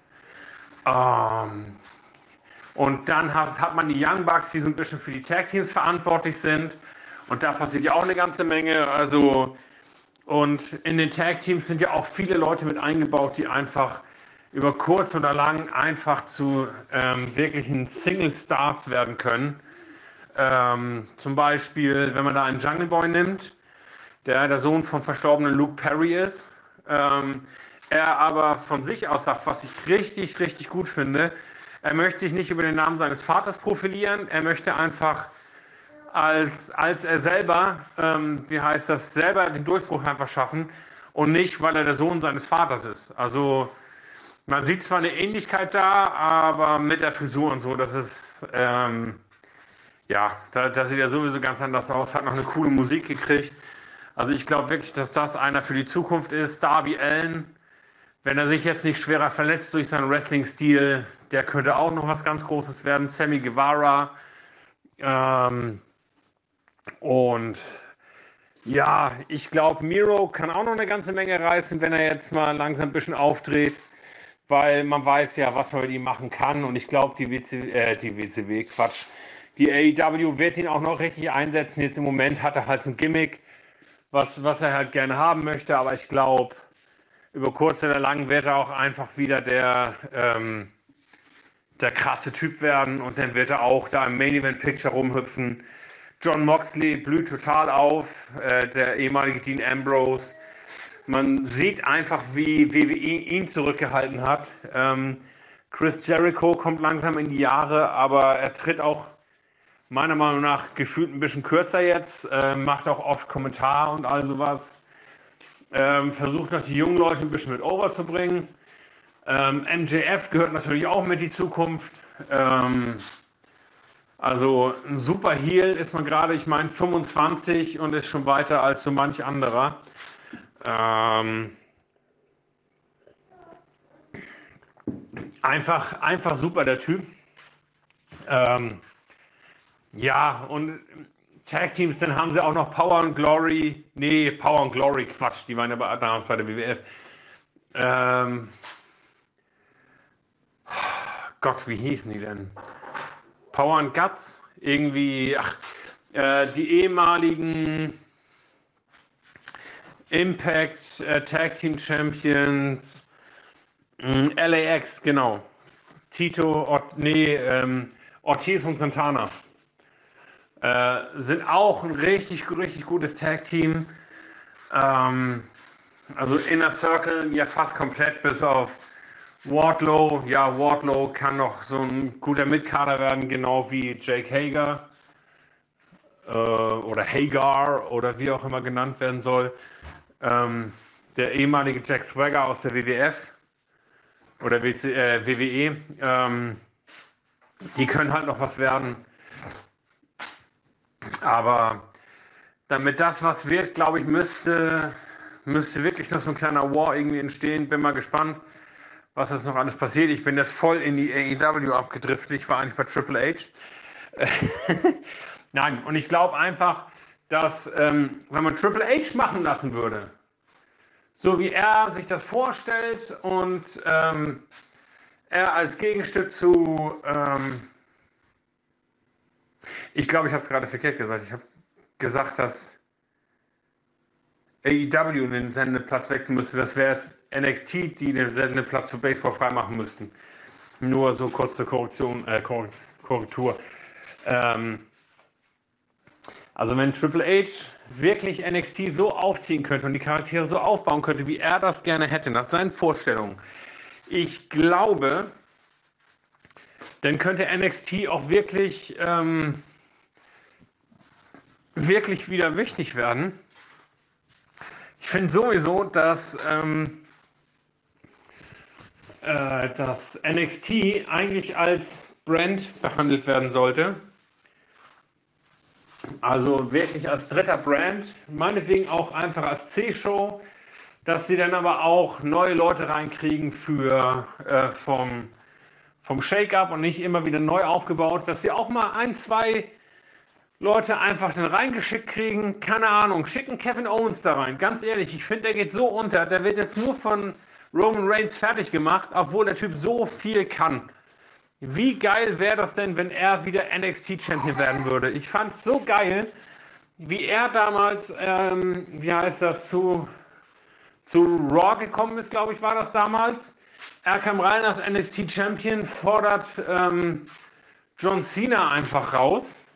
Ähm, und dann hat, hat man die Young Bucks, die so ein bisschen für die Tag Teams verantwortlich sind. Und da passiert ja auch eine ganze Menge. Also, und in den Tag Teams sind ja auch viele Leute mit eingebaut, die einfach über kurz oder lang einfach zu ähm, wirklichen Single Stars werden können. Ähm, zum Beispiel, wenn man da einen Jungle Boy nimmt, der der Sohn vom verstorbenen Luke Perry ist. Ähm, er aber von sich aus sagt, was ich richtig, richtig gut finde, er möchte sich nicht über den Namen seines Vaters profilieren, er möchte einfach als, als er selber, ähm, wie heißt das, selber den Durchbruch einfach schaffen und nicht, weil er der Sohn seines Vaters ist. Also man sieht zwar eine Ähnlichkeit da, aber mit der Frisur und so, das ist, ähm, ja, da, das sieht ja sowieso ganz anders aus, hat noch eine coole Musik gekriegt. Also ich glaube wirklich, dass das einer für die Zukunft ist. Darby Allin, wenn er sich jetzt nicht schwerer verletzt durch seinen Wrestling-Stil, der könnte auch noch was ganz Großes werden. Sammy Guevara. Ähm, und ja, ich glaube, Miro kann auch noch eine ganze Menge reißen, wenn er jetzt mal langsam ein bisschen aufdreht. Weil man weiß ja, was man mit ihm machen kann. Und ich glaube, die, W C, äh, die W C W, Quatsch, die A E W wird ihn auch noch richtig einsetzen. Jetzt im Moment hat er halt so ein Gimmick, Was, was er halt gerne haben möchte, aber ich glaube, über kurz oder lang wird er auch einfach wieder der, ähm, der krasse Typ werden und dann wird er auch da im Main Event Picture rumhüpfen. John Moxley blüht total auf, äh, der ehemalige Dean Ambrose. Man sieht einfach, wie W W E ihn zurückgehalten hat. Ähm, Chris Jericho kommt langsam in die Jahre, aber er tritt auch meiner Meinung nach gefühlt ein bisschen kürzer jetzt, äh, macht auch oft Kommentar und all sowas. Ähm, versucht noch die jungen Leute ein bisschen mit over zu bringen. Ähm, M J F gehört natürlich auch mit die Zukunft. Ähm, also ein super Heel ist man gerade, ich meine fünfundzwanzig und ist schon weiter als so manch anderer. Ähm, einfach, einfach super der Typ. Ähm, Ja, und Tag Teams, dann haben sie auch noch Power and Glory. Nee, Power and Glory, Quatsch, die waren aber damals bei der W W F. Ähm, Gott, wie hießen die denn? Power and Guts? Irgendwie, ach, äh, die ehemaligen Impact äh, Tag Team Champions, mh, L A X, genau. Tito, Ort, nee, ähm, Ortiz und Santana. Äh, sind auch ein richtig, richtig gutes Tag Team. Ähm, also Inner Circle ja fast komplett bis auf Wardlow. Ja, Wardlow kann noch so ein guter Mitkader werden, genau wie Jake Hager äh, oder Hagar oder wie auch immer genannt werden soll. Ähm, der ehemalige Jack Swagger aus der W W F oder W C, äh, W W E. Ähm, die können halt noch was werden. Aber damit das was wird, glaube ich, müsste, müsste wirklich noch so ein kleiner War irgendwie entstehen. Bin mal gespannt, was jetzt noch alles passiert. Ich bin jetzt voll in die A E W abgedriftet. Ich war eigentlich bei Triple H. Nein, und ich glaube einfach, dass ähm, wenn man Triple H machen lassen würde, so wie er sich das vorstellt und ähm, er als Gegenstück zu, ähm, ich glaube, ich habe es gerade verkehrt gesagt, ich habe gesagt, dass A E W den Sendeplatz wechseln müsste, das wäre N X T, die den Sendeplatz für Baseball freimachen müssten. Nur so kurz zur Korrektion, äh, Korrektur. Ähm, also wenn Triple H wirklich N X T so aufziehen könnte und die Charaktere so aufbauen könnte, wie er das gerne hätte, nach seinen Vorstellungen, ich glaube, dann könnte N X T auch wirklich, ähm, wirklich wieder wichtig werden. Ich finde sowieso, dass, ähm, äh, dass N X T eigentlich als Brand behandelt werden sollte. Also wirklich als dritter Brand, meinetwegen auch einfach als C-Show, dass sie dann aber auch neue Leute reinkriegen für, äh, vom, vom Shake-Up und nicht immer wieder neu aufgebaut, dass sie auch mal ein, zwei Leute einfach dann reingeschickt kriegen, keine Ahnung, schicken Kevin Owens da rein, ganz ehrlich, ich finde, der geht so unter, der wird jetzt nur von Roman Reigns fertig gemacht, obwohl der Typ so viel kann. Wie geil wäre das denn, wenn er wieder N X T-Champion werden würde? Ich fand es so geil, wie er damals, ähm, wie heißt das, zu, zu Raw gekommen ist, glaube ich, war das damals. Er kam rein als N X T-Champion, fordert ähm, John Cena einfach raus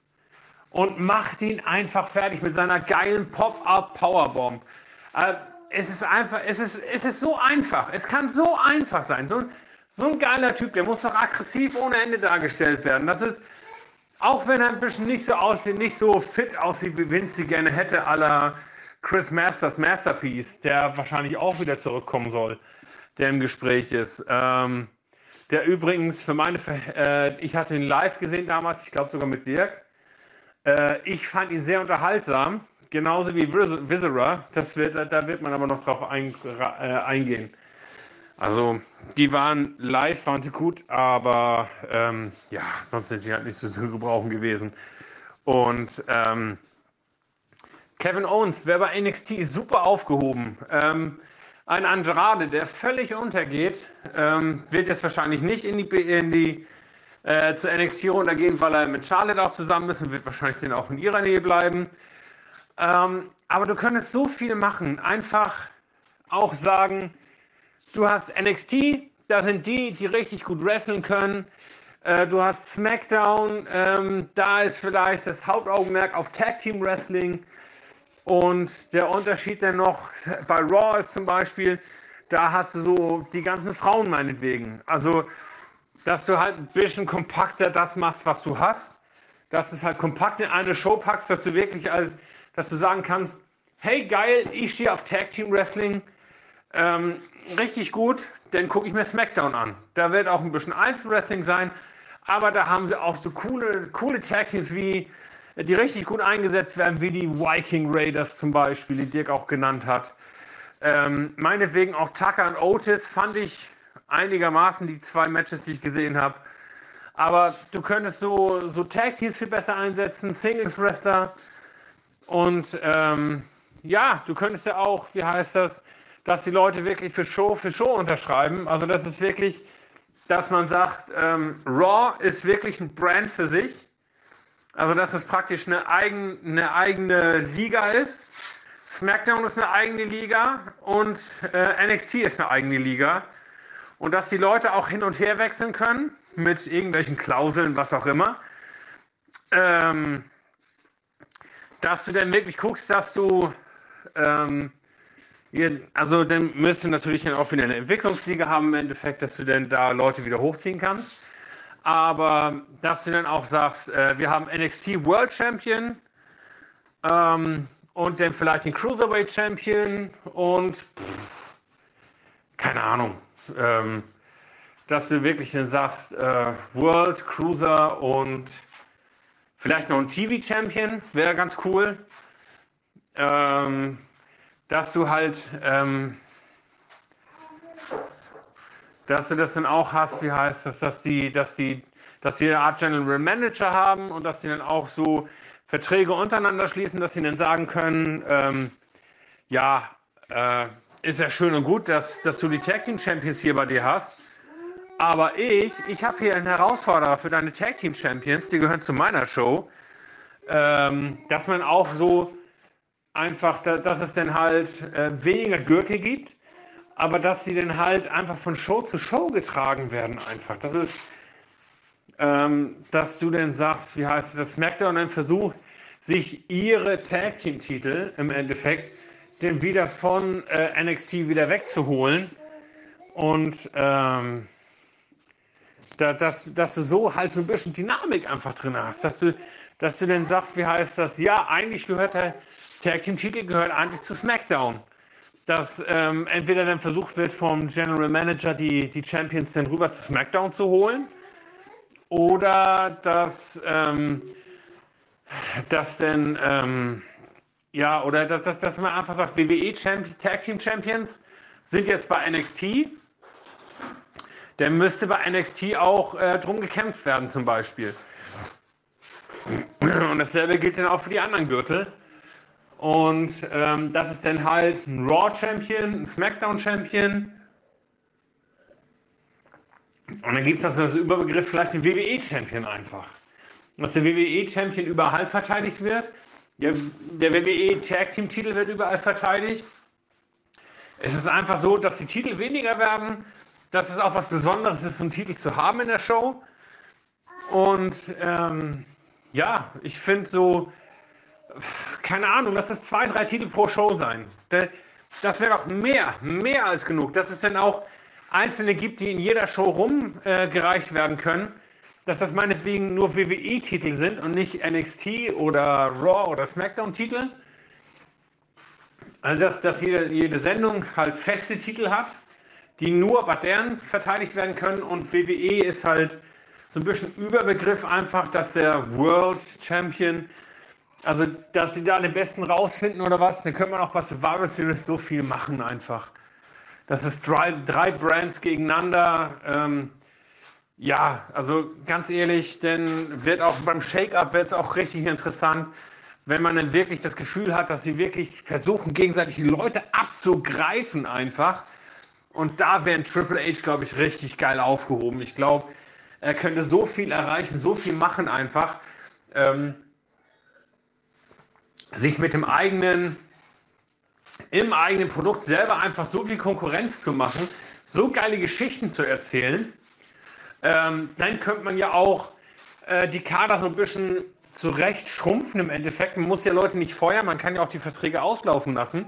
und macht ihn einfach fertig mit seiner geilen Pop-Up-Powerbomb. Äh, es ist einfach, es ist, es ist so einfach, es kann so einfach sein. So, so ein geiler Typ, der muss doch aggressiv ohne Ende dargestellt werden. Das ist, auch wenn er ein bisschen nicht so aussieht, nicht so fit aussieht, wie Vince sie gerne hätte, à la Chris Masters Masterpiece, der wahrscheinlich auch wieder zurückkommen soll, der im Gespräch ist. Ähm, der übrigens für meine, äh, ich hatte ihn live gesehen damals, ich glaube sogar mit Dirk. Äh, ich fand ihn sehr unterhaltsam, genauso wie Viscera. Das wird, da wird man aber noch drauf ein, äh, eingehen. Also, die waren live, waren sie gut, aber ähm, ja, sonst sind sie halt nicht so zu gebrauchen gewesen. Und ähm, Kevin Owens wäre bei N X T super aufgehoben. Ähm, ein Andrade, der völlig untergeht, ähm, wird jetzt wahrscheinlich nicht in die, in die äh, zu N X T runtergehen, weil er mit Charlotte auch zusammen ist und wird wahrscheinlich dann auch in ihrer Nähe bleiben. Ähm, aber du könntest so viel machen. Einfach auch sagen, du hast N X T, da sind die, die richtig gut wresteln können. Äh, du hast SmackDown, ähm, da ist vielleicht das Hauptaugenmerk auf Tag Team Wrestling. Und der Unterschied dann noch bei Raw ist zum Beispiel, da hast du so die ganzen Frauen meinetwegen. Also, dass du halt ein bisschen kompakter das machst, was du hast. Dass du es halt kompakt in eine Show packst, dass du wirklich als, dass du sagen kannst, hey geil, ich stehe auf Tag Team Wrestling. Ähm, richtig gut, dann gucke ich mir SmackDown an. Da wird auch ein bisschen Einzelwrestling sein, aber da haben sie auch so coole, coole Tag Teams, wie, die richtig gut eingesetzt werden, wie die Viking Raiders zum Beispiel, die Dirk auch genannt hat. Ähm, meinetwegen auch Tucker und Otis fand ich einigermaßen die zwei Matches, die ich gesehen habe. Aber du könntest so, so Tag-Teams viel besser einsetzen, Singles-Wrestler. Und ähm, ja, du könntest ja auch, wie heißt das, dass die Leute wirklich für Show für Show unterschreiben. Also das ist wirklich, dass man sagt, ähm, Raw ist wirklich ein Brand für sich. Also dass es praktisch eine, eigen, eine eigene Liga ist. SmackDown ist eine eigene Liga und äh, N X T ist eine eigene Liga. Und dass die Leute auch hin und her wechseln können mit irgendwelchen Klauseln, was auch immer. Ähm, dass du dann wirklich guckst, dass du, ähm, hier, also dann müsst du natürlich dann auch wieder eine Entwicklungsliga haben im Endeffekt, dass du dann da Leute wieder hochziehen kannst. Aber dass du dann auch sagst, äh, wir haben N X T World Champion ähm, und dann vielleicht den Cruiserweight Champion und pff, keine Ahnung. Ähm, dass du wirklich dann sagst, äh, World, Cruiser und vielleicht noch ein T V-Champion, wäre ganz cool. Ähm, dass du halt, ähm, dass du das dann auch hast, wie heißt das, dass die, dass die, dass die eine Art General Manager haben und dass die dann auch so Verträge untereinander schließen, dass sie dann sagen können, ähm, ja, äh, ist ja schön und gut, dass, dass du die Tag Team Champions hier bei dir hast. Aber ich, ich habe hier einen Herausforderer für deine Tag Team Champions, die gehören zu meiner Show. Ähm, dass man auch so einfach, da, dass es dann halt äh, weniger Gürtel gibt, aber dass sie dann halt einfach von Show zu Show getragen werden einfach. Das ist, ähm, dass du dann sagst, wie heißt es, das SmackDown dann versucht, sich ihre Tag Team Titel im Endeffekt dann wieder von äh, N X T wieder wegzuholen und ähm, da, dass, dass du so halt so ein bisschen Dynamik einfach drin hast, dass du, dass du dann sagst, wie heißt das, ja, eigentlich gehört der Tag Team Titel gehört eigentlich zu SmackDown. Dass ähm, entweder dann versucht wird vom General Manager die, die Champions dann rüber zu SmackDown zu holen oder dass, ähm, dass dann, ähm, ja, oder dass, dass, dass man einfach sagt, W W E Champion, Tag Team Champions sind jetzt bei N X T. Dann müsste bei N X T auch äh, drum gekämpft werden zum Beispiel. Und dasselbe gilt dann auch für die anderen Gürtel. Und ähm, das ist dann halt ein Raw Champion, ein SmackDown Champion. Und dann gibt es das Überbegriff vielleicht den W W E Champion einfach. Dass der W W E Champion überall verteidigt wird. Der, der W W E Tag Team Titel wird überall verteidigt. Es ist einfach so, dass die Titel weniger werden. Dass es auch was Besonderes ist, so einen Titel zu haben in der Show. Und ähm, ja, ich finde so, keine Ahnung, lass es zwei, drei Titel pro Show sein. Das wäre doch mehr, mehr als genug. Dass es dann auch einzelne gibt, die in jeder Show rumgereicht äh, werden können. Dass das meinetwegen nur W W E-Titel sind und nicht N X T oder Raw oder SmackDown-Titel. Also dass, dass jede, jede Sendung halt feste Titel hat, die nur bei deren verteidigt werden können. Und W W E ist halt so ein bisschen Überbegriff einfach, dass der World Champion, also dass sie da den Besten rausfinden oder was, dann könnte man auch bei Survivor Series so viel machen einfach. Das ist drei, drei Brands gegeneinander. Ähm, ja, also ganz ehrlich, dann wird auch beim Shake-Up wird es auch richtig interessant, wenn man dann wirklich das Gefühl hat, dass sie wirklich versuchen, gegenseitig die Leute abzugreifen einfach. Und da wäre ein Triple H, glaube ich, richtig geil aufgehoben. Ich glaube, er könnte so viel erreichen, so viel machen einfach. Ähm, sich mit dem eigenen, im eigenen Produkt selber einfach so viel Konkurrenz zu machen, so geile Geschichten zu erzählen. Ähm, dann könnte man ja auch äh, die Kader so ein bisschen zurecht schrumpfen im Endeffekt. Man muss ja Leute nicht feuern, man kann ja auch die Verträge auslaufen lassen.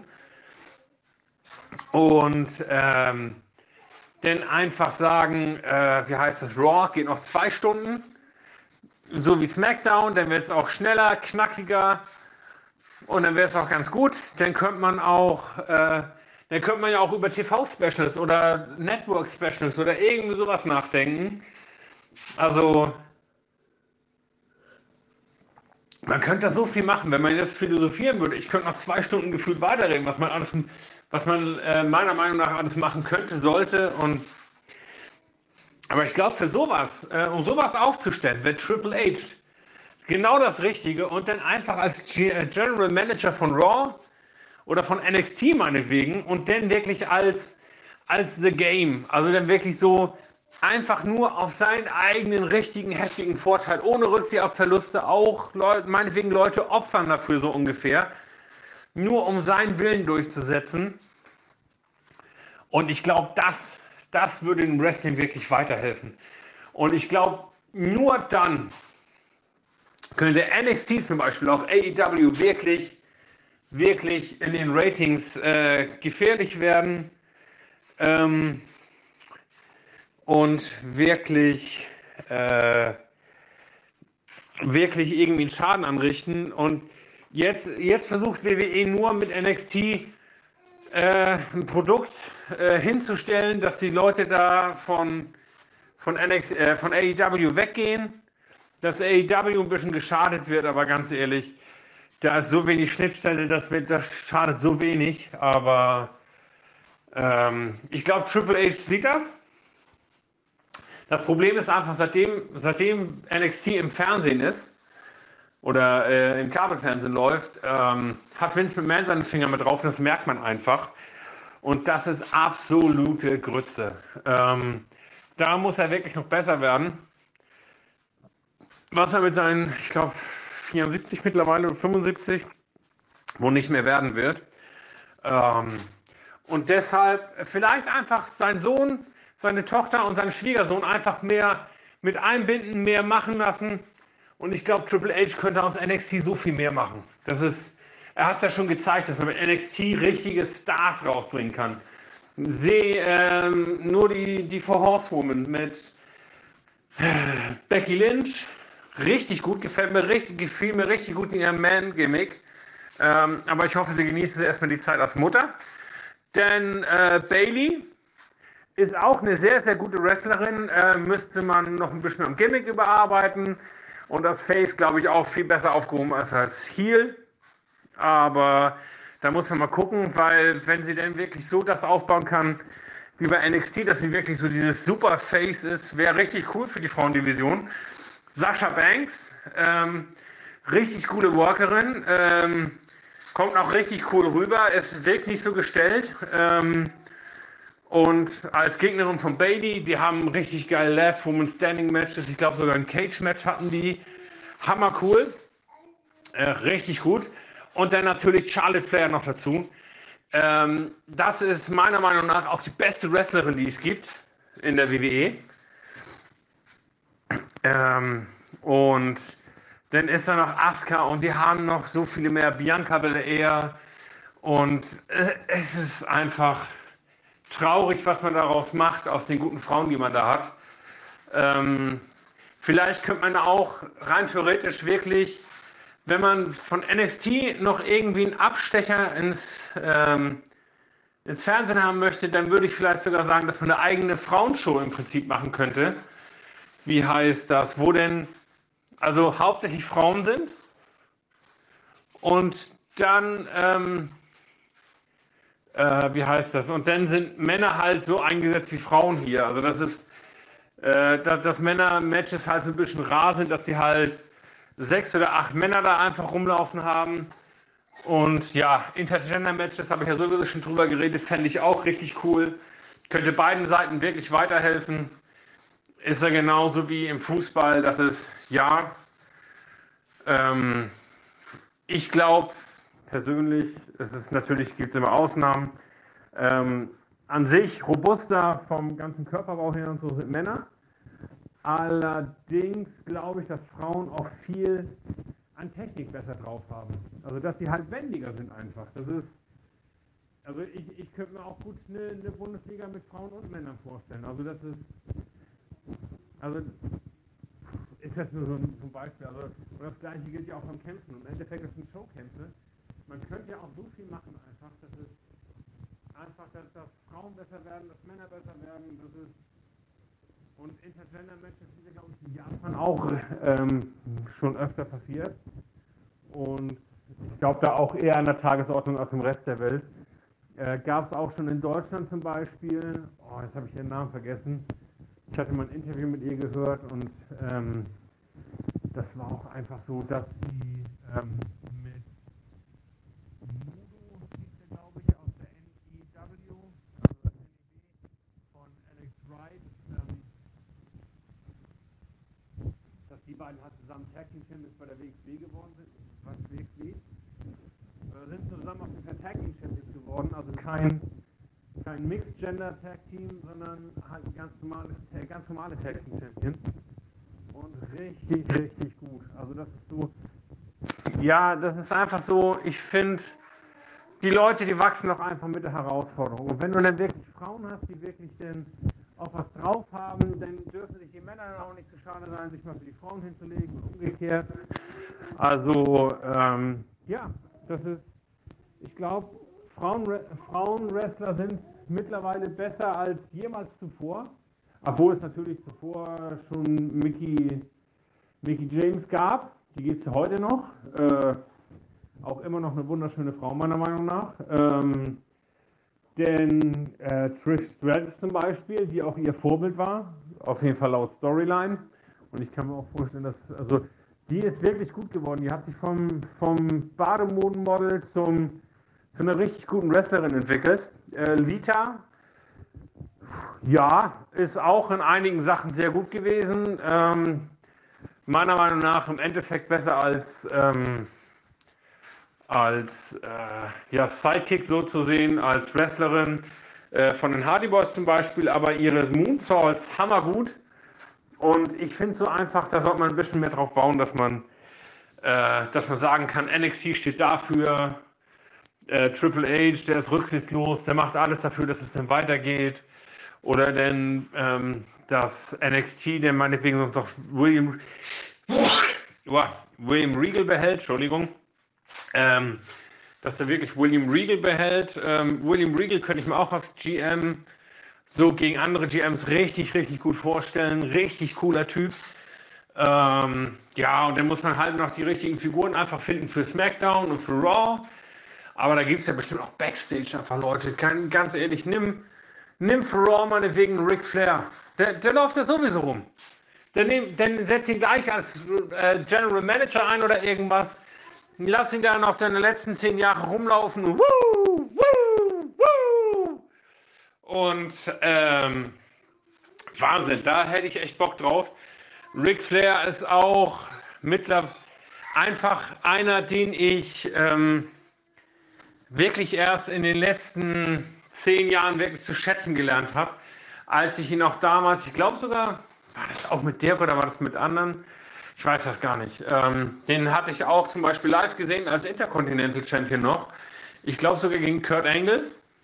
Und ähm, dann einfach sagen, äh, wie heißt das, Raw geht noch zwei Stunden, so wie SmackDown, dann wird es auch schneller, knackiger und dann wäre es auch ganz gut. Dann könnte man auch, äh, dann könnte man ja auch über T V-Specials oder Network-Specials oder irgendwie sowas nachdenken. Also man könnte da so viel machen, wenn man jetzt philosophieren würde. Ich könnte noch zwei Stunden gefühlt weiterreden, was man alles, was man äh, meiner Meinung nach alles machen könnte, sollte. Und Aber ich glaube, für sowas, äh, um sowas aufzustellen, wird Triple H genau das Richtige und dann einfach als G General Manager von Raw oder von N X T meinetwegen und dann wirklich als, als The Game, also dann wirklich so einfach nur auf seinen eigenen richtigen, heftigen Vorteil, ohne Rücksicht auf Verluste, auch Leute, meinetwegen Leute opfern dafür so ungefähr, nur um seinen Willen durchzusetzen. Und ich glaube, das, das würde dem Wrestling wirklich weiterhelfen. Und ich glaube, nur dann könnte N X T zum Beispiel, auch A E W, wirklich, wirklich in den Ratings äh, gefährlich werden ähm, und wirklich, äh, wirklich irgendwie einen Schaden anrichten. Und jetzt, jetzt versucht W W E nur mit N X T äh, ein Produkt äh, hinzustellen, dass die Leute da von, von, N X, äh, von A E W weggehen, dass A E W ein bisschen geschadet wird, aber ganz ehrlich, da ist so wenig Schnittstelle, das, wird, das schadet so wenig, aber ähm, ich glaube, Triple H sieht das. Das Problem ist einfach, seitdem, seitdem N X T im Fernsehen ist, oder äh, im Kabelfernsehen läuft, ähm, hat Vince McMahon seinen Finger mit drauf, das merkt man einfach. Und das ist absolute Grütze. Ähm, da muss er wirklich noch besser werden. Was er mit seinen, ich glaube, vierundsiebzig mittlerweile oder fünfundsiebzig, wo nicht mehr werden wird. Ähm, und deshalb vielleicht einfach seinen Sohn, seine Tochter und seinen Schwiegersohn einfach mehr mit einbinden, mehr machen lassen. Und ich glaube, Triple H könnte aus N X T so viel mehr machen. Das ist, er hat es ja schon gezeigt, dass er mit N X T richtige Stars rausbringen kann. Sehe ähm, nur die, die Four Horsewomen mit Becky Lynch. Richtig gut, gefällt mir richtig, gefiel mir richtig gut in ihrem Man-Gimmick. Ähm, aber ich hoffe, sie genießen erstmal die Zeit als Mutter. Denn äh, Bayley ist auch eine sehr, sehr gute Wrestlerin. Äh, müsste man noch ein bisschen am Gimmick überarbeiten. Und das Face, glaube ich, auch viel besser aufgehoben als als Heel. Aber da muss man mal gucken, weil wenn sie denn wirklich so das aufbauen kann, wie bei N X T, dass sie wirklich so dieses super Face ist, wäre richtig cool für die Frauendivision. Sasha Banks, ähm, richtig coole Workerin, ähm, kommt auch richtig cool rüber, ist wirklich nicht so gestellt. Ähm, Und als Gegnerin von Bayley, die haben richtig geile Last Woman Standing Matches. Ich glaube sogar ein Cage Match hatten die. Hammer cool. Äh, richtig gut. Und dann natürlich Charlotte Flair noch dazu. Ähm, das ist meiner Meinung nach auch die beste Wrestlerin, die es gibt in der W W E. Ähm, und dann ist da noch Asuka und die haben noch so viele mehr. Bianca Belair. Und äh, es ist einfach traurig, was man daraus macht, aus den guten Frauen, die man da hat. Ähm, vielleicht könnte man auch rein theoretisch wirklich, wenn man von N X T noch irgendwie einen Abstecher ins, ähm, ins Fernsehen haben möchte, dann würde ich vielleicht sogar sagen, dass man eine eigene Frauenshow im Prinzip machen könnte. Wie heißt das? Wo denn also hauptsächlich Frauen sind und dann ähm, Äh, wie heißt das? Und dann sind Männer halt so eingesetzt wie Frauen hier. Also das ist, äh, dass, dass Männer-Matches halt so ein bisschen rar sind, dass die halt sechs oder acht Männer da einfach rumlaufen haben. Und ja, Intergender-Matches, habe ich ja sowieso schon drüber geredet, fände ich auch richtig cool. Könnte beiden Seiten wirklich weiterhelfen. Ist ja genauso wie im Fußball, das ist, ja, ähm, ich glaube, persönlich, es ist natürlich, gibt es immer Ausnahmen, ähm, an sich robuster vom ganzen Körperbau her und so sind Männer. Allerdings glaube ich, dass Frauen auch viel an Technik besser drauf haben. Also dass sie halt wendiger sind einfach. Das ist, also ich, ich könnte mir auch gut eine, eine Bundesliga mit Frauen und Männern vorstellen. Also das ist, also ist das nur so ein, so ein Beispiel. Also, und das gleiche gilt ja auch beim Kämpfen. Im Endeffekt ist es Showkämpfe. Man könnte ja auch so viel machen einfach, dass es einfach, dass, dass Frauen besser werden, dass Männer besser werden, das ist und Intergender-Matches sind ja, glaube ich, in Japan auch ähm, schon öfter passiert und ich glaube da auch eher an der Tagesordnung als im Rest der Welt. Äh, gab es auch schon in Deutschland zum Beispiel, oh, jetzt habe ich den Namen vergessen, Ich hatte mal ein Interview mit ihr gehört und ähm, das war auch einfach so, dass sie ähm, mit Mudo, hieß der glaube ich, aus der N E W, also N E W von Alex Wright, ähm, dass die beiden halt zusammen Tag Team Champions bei der W X W geworden sind, was W X W, äh, sind zusammen auf jeden Fall Tag Team Champions geworden, also kein kein Mixed Gender Tag Team, sondern halt ein ganz normales, ganz normale Tag Team Champions. Und richtig, richtig gut. Also das ist so, ja, das ist einfach so, ich finde, die Leute, die wachsen doch einfach mit der Herausforderung. Und wenn du dann wirklich Frauen hast, die wirklich dann auch was drauf haben, dann dürfen sich die Männer dann auch nicht zu schade sein, sich mal für die Frauen hinzulegen und umgekehrt. Also, ähm, ja, das ist, ich glaube, Frauen, Frauenwrestler sind mittlerweile besser als jemals zuvor, obwohl es natürlich zuvor schon Mickie, Mickie James gab, die gibt es heute noch, äh, auch immer noch eine wunderschöne Frau meiner Meinung nach, ähm, denn äh, Trish Stratus zum Beispiel, die auch ihr Vorbild war, auf jeden Fall laut Storyline, und ich kann mir auch vorstellen, dass, also die ist wirklich gut geworden, die hat sich vom, vom Bademodenmodel zum zu einer richtig guten Wrestlerin entwickelt. Äh, Lita, ja, ist auch in einigen Sachen sehr gut gewesen. Ähm, meiner Meinung nach im Endeffekt besser als, ähm, als äh, ja, Sidekick so zu sehen, als Wrestlerin äh, von den Hardy Boys zum Beispiel, aber ihre Moonsaults hammergut. Und ich finde so einfach, da sollte man ein bisschen mehr drauf bauen, dass man, äh, dass man sagen kann, N X T steht dafür. Äh, Triple H, der ist rücksichtslos, der macht alles dafür, dass es dann weitergeht. Oder denn ähm, das N X T, der meinetwegen sonst noch William, William Regal behält, Entschuldigung. Ähm, dass der wirklich William Regal behält. Ähm, William Regal könnte ich mir auch als G M so gegen andere G Ms richtig, richtig gut vorstellen. Richtig cooler Typ. Ähm, ja, und dann muss man halt noch die richtigen Figuren einfach finden für SmackDown und für Raw. Aber da gibt es ja bestimmt auch Backstage einfach Leute. Kann, ganz ehrlich, nimm, nimm für Raw meinetwegen Ric Flair. Der, der läuft da sowieso rum. Dann, nehm, dann setz ihn gleich als äh, General Manager ein oder irgendwas. Lass ihn da noch seine letzten zehn Jahre rumlaufen. Woo, woo, woo. Und ähm, Wahnsinn, da hätte ich echt Bock drauf. Ric Flair ist auch mittlerweile einfach einer, den ich ähm, wirklich erst in den letzten zehn Jahren wirklich zu schätzen gelernt habe, als ich ihn auch damals, ich glaube sogar, war das auch mit Dirk oder war das mit anderen? Ich weiß das gar nicht. Ähm, den hatte ich auch zum Beispiel live gesehen als Intercontinental Champion noch. Ich glaube sogar gegen Kurt Angle.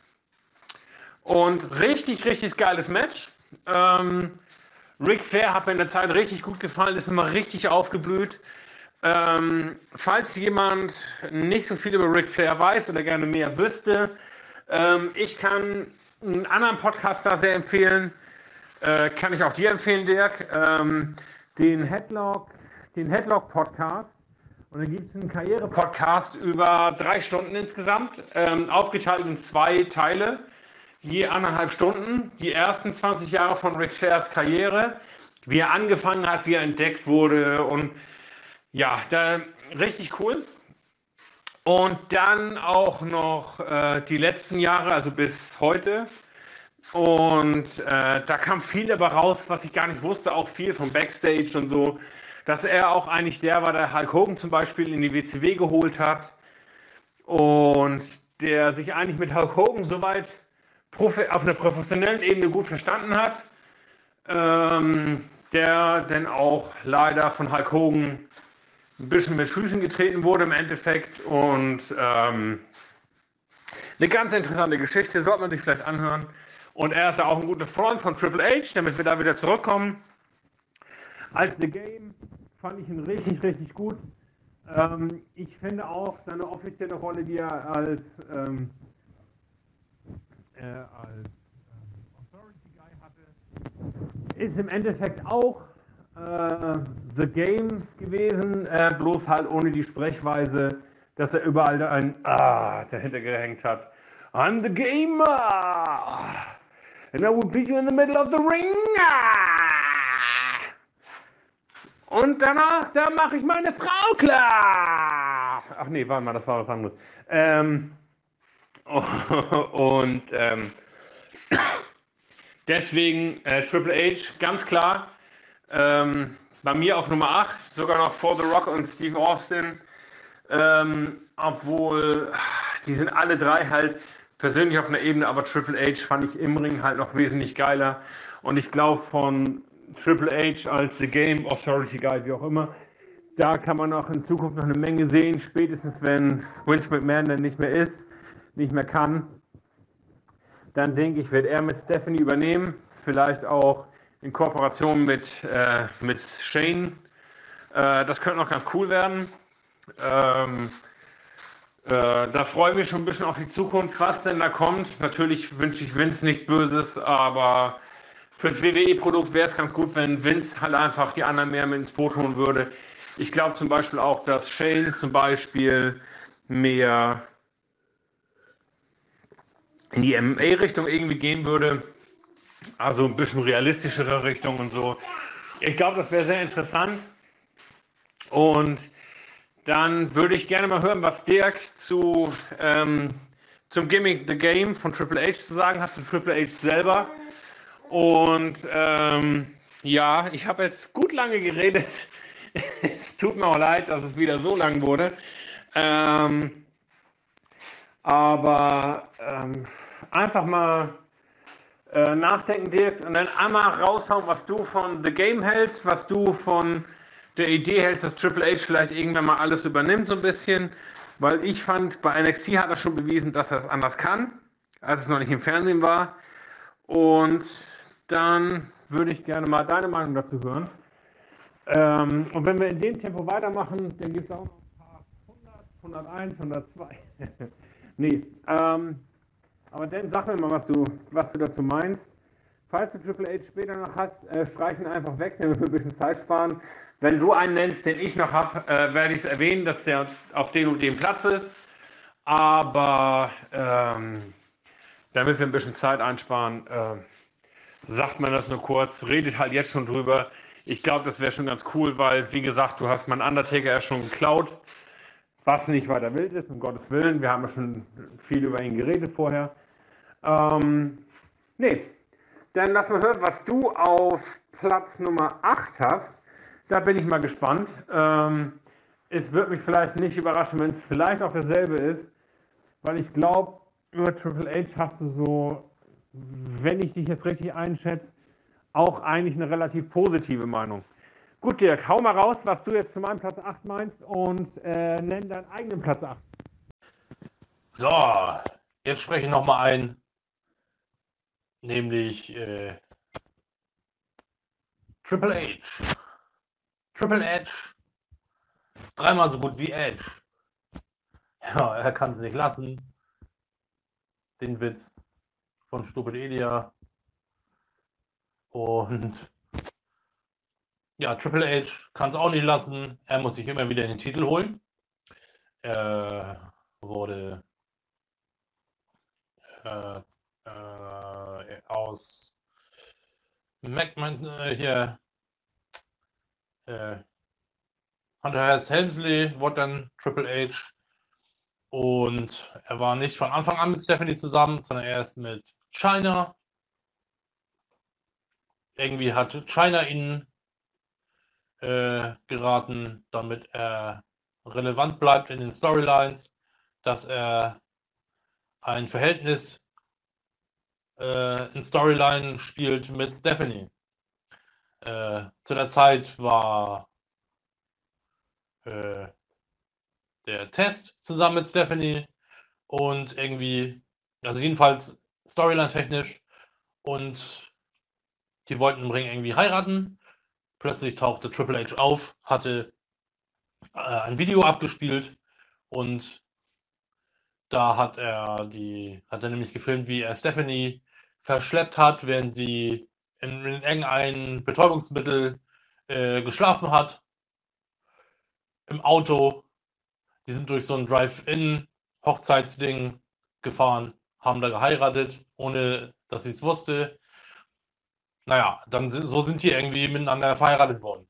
Und richtig, richtig geiles Match. Ähm, Ric Flair hat mir in der Zeit richtig gut gefallen, ist immer richtig aufgeblüht. Ähm, falls jemand nicht so viel über Ric Flair weiß oder gerne mehr wüsste, ähm, ich kann einen anderen Podcaster sehr empfehlen, äh, kann ich auch dir empfehlen, Dirk, ähm, den Headlock, den Headlock Podcast. Und dann gibt es einen Karriere-Podcast über drei Stunden insgesamt, ähm, aufgeteilt in zwei Teile, je anderthalb Stunden. Die ersten zwanzig Jahre von Ric Flairs Karriere, wie er angefangen hat, wie er entdeckt wurde und ja, da, richtig cool. Und dann auch noch äh, die letzten Jahre, also bis heute. Und äh, da kam viel aber raus, was ich gar nicht wusste, auch viel vom Backstage und so, dass er auch eigentlich der war, der Hulk Hogan zum Beispiel in die W C W geholt hat und der sich eigentlich mit Hulk Hogan soweit auf einer professionellen Ebene gut verstanden hat, ähm, der dann auch leider von Hulk Hogan ein bisschen mit Füßen getreten wurde im Endeffekt und ähm, eine ganz interessante Geschichte, sollte man sich vielleicht anhören. Und er ist ja auch ein guter Freund von Triple H, damit wir da wieder zurückkommen. Als The Game fand ich ihn richtig, richtig gut. Ähm, ich finde auch seine offizielle Rolle, die er als, ähm, äh, als ähm, Authority Guy hatte, ist im Endeffekt auch äh, The Game gewesen, äh, bloß halt ohne die Sprechweise, dass er überall ein Ah dahinter gehängt hat. I'm the Gamer! And I will beat you in the middle of the ring. Und danach, da mache ich meine Frau klar. Ach nee, warte mal, das war was anderes. Ähm, und ähm, deswegen äh, Triple H, ganz klar, ähm, bei mir auf Nummer acht, sogar noch vor The Rock und Steve Austin. Ähm, obwohl, die sind alle drei halt persönlich auf einer Ebene, aber Triple H fand ich im Ring halt noch wesentlich geiler. Und ich glaube, von Triple H als The Game Authority Guy, wie auch immer, da kann man auch in Zukunft noch eine Menge sehen, spätestens wenn Vince McMahon dann nicht mehr ist, nicht mehr kann. Dann denke ich, wird er mit Stephanie übernehmen, vielleicht auch in Kooperation mit, äh, mit Shane. Äh, das könnte noch ganz cool werden. Ähm, äh, da freue ich mich schon ein bisschen auf die Zukunft, was denn da kommt. Natürlich wünsche ich Vince nichts Böses, aber fürs W W E-Produkt wäre es ganz gut, wenn Vince halt einfach die anderen mehr mit ins Boot holen würde. Ich glaube zum Beispiel auch, dass Shane zum Beispiel mehr in die M M A-Richtung irgendwie gehen würde. Also ein bisschen realistischere Richtung und so. Ich glaube, das wäre sehr interessant. Und dann würde ich gerne mal hören, was Dirk zu, ähm, zum Gimmick The Game von Triple H zu sagen hat, zu Triple H selber. Und ähm, ja, ich habe jetzt gut lange geredet. Es tut mir auch leid, dass es wieder so lang wurde. Ähm, aber ähm, einfach mal äh, nachdenken, Dirk, und dann einmal raushauen, was du von The Game hältst, was du von der Idee hältst, dass Triple H vielleicht irgendwann mal alles übernimmt, so ein bisschen. Weil ich fand, bei N X T hat er schon bewiesen, dass er es anders kann, als es noch nicht im Fernsehen war. Und dann würde ich gerne mal deine Meinung dazu hören. Ähm, und wenn wir in dem Tempo weitermachen, dann gibt es auch noch ein paar hundert, hunderteins, hundertzwei. Nee, ähm, aber dann sag mir mal, was du, was du dazu meinst. Falls du Triple H später noch hast, äh, streichen einfach weg, damit wir ein bisschen Zeit sparen. Wenn du einen nennst, den ich noch habe, äh, werde ich es erwähnen, dass der auf den und dem Platz ist. Aber ähm, damit wir ein bisschen Zeit einsparen, äh, sagt man das nur kurz, redet halt jetzt schon drüber. Ich glaube, das wäre schon ganz cool, weil, wie gesagt, du hast meinen Undertaker ja schon geklaut, was nicht weiter wild ist, um Gottes Willen. Wir haben ja schon viel über ihn geredet vorher. Ähm, nee, dann lass mal hören, was du auf Platz Nummer acht hast. Da bin ich mal gespannt. Ähm, es wird mich vielleicht nicht überraschen, wenn es vielleicht auch derselbe ist, weil ich glaube, über Triple H hast du so, wenn ich dich jetzt richtig einschätze, auch eigentlich eine relativ positive Meinung. Gut, Dirk, hau mal raus, was du jetzt zu meinem Platz acht meinst und äh, nenn deinen eigenen Platz acht. So, jetzt spreche ich nochmal ein, nämlich äh, Triple H. Triple H, dreimal so gut wie Edge. Ja, er kann es nicht lassen. Den Witz von Stupid Elia. Und ja, Triple H kann es auch nicht lassen. Er muss sich immer wieder den Titel holen. Er wurde äh, äh, aus McMahon äh, hier äh, Hunter Hearst Helmsley wurde dann Triple H. Und er war nicht von Anfang an mit Stephanie zusammen, sondern erst mit Chyna. Irgendwie hat Chyna ihn äh, geraten, damit er relevant bleibt in den Storylines, dass er ein Verhältnis äh, in Storyline spielt mit Stephanie. Äh, zu der Zeit war äh, der Test zusammen mit Stephanie und irgendwie, also jedenfalls Storyline-technisch, und die wollten im Ring irgendwie heiraten. Plötzlich tauchte Triple H auf, hatte äh, ein Video abgespielt und da hat er die, hat er nämlich gefilmt, wie er Stephanie verschleppt hat, während sie in, in irgendein Betäubungsmittel äh, geschlafen hat. Im Auto. Die sind durch so ein Drive-In-Hochzeitsding gefahren, haben da geheiratet, ohne dass sie es wusste. naja, dann si- so sind die irgendwie miteinander verheiratet worden.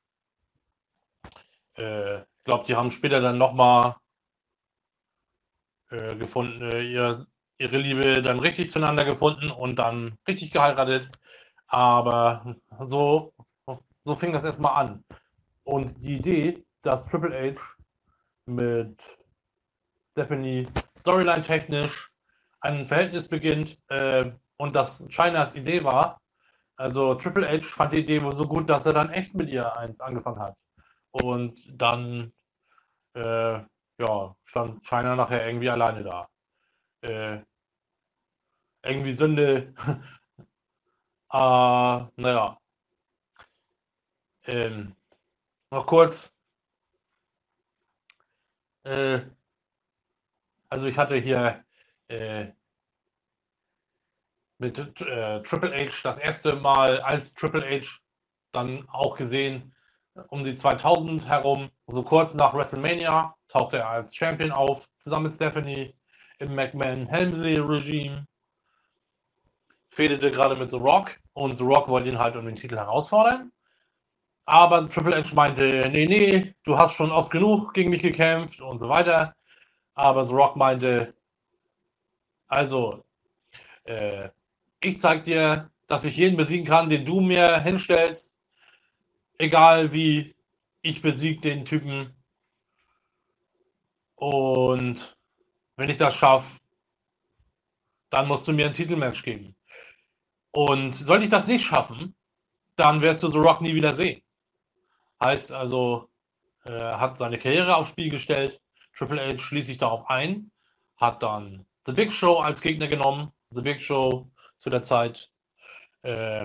Äh, ich glaube, die haben später dann nochmal äh, gefunden, äh, ihr, ihre Liebe dann richtig zueinander gefunden und dann richtig geheiratet. Aber so, so fing das erstmal an. Und die Idee, dass Triple H mit Stephanie storyline-technisch ein Verhältnis beginnt äh, und dass Chynas Idee war, also Triple H fand die Idee so gut, dass er dann echt mit ihr eins angefangen hat. Und dann äh, ja, stand Chyna nachher irgendwie alleine da. Äh, irgendwie Sünde. äh, naja, ähm, noch kurz. Äh, also ich hatte hier äh, mit äh, Triple H das erste Mal als Triple H dann auch gesehen, um die zweitausend herum, so kurz nach WrestleMania, tauchte er als Champion auf, zusammen mit Stephanie im McMahon-Helmsley-Regime, fehlte gerade mit The Rock und The Rock wollte ihn halt um den Titel herausfordern. Aber Triple H meinte, nee, nee, du hast schon oft genug gegen mich gekämpft und so weiter. Aber The Rock meinte, also, äh, ich zeig dir, dass ich jeden besiegen kann, den du mir hinstellst. Egal wie, ich besiege den Typen. Und wenn ich das schaffe, dann musst du mir ein Titelmatch geben. Und sollte ich das nicht schaffen, dann wirst du The Rock nie wieder sehen. Heißt also, er äh, hat seine Karriere aufs Spiel gestellt. Triple H schließt sich darauf ein, hat dann The Big Show als Gegner genommen. The Big Show zu der Zeit äh,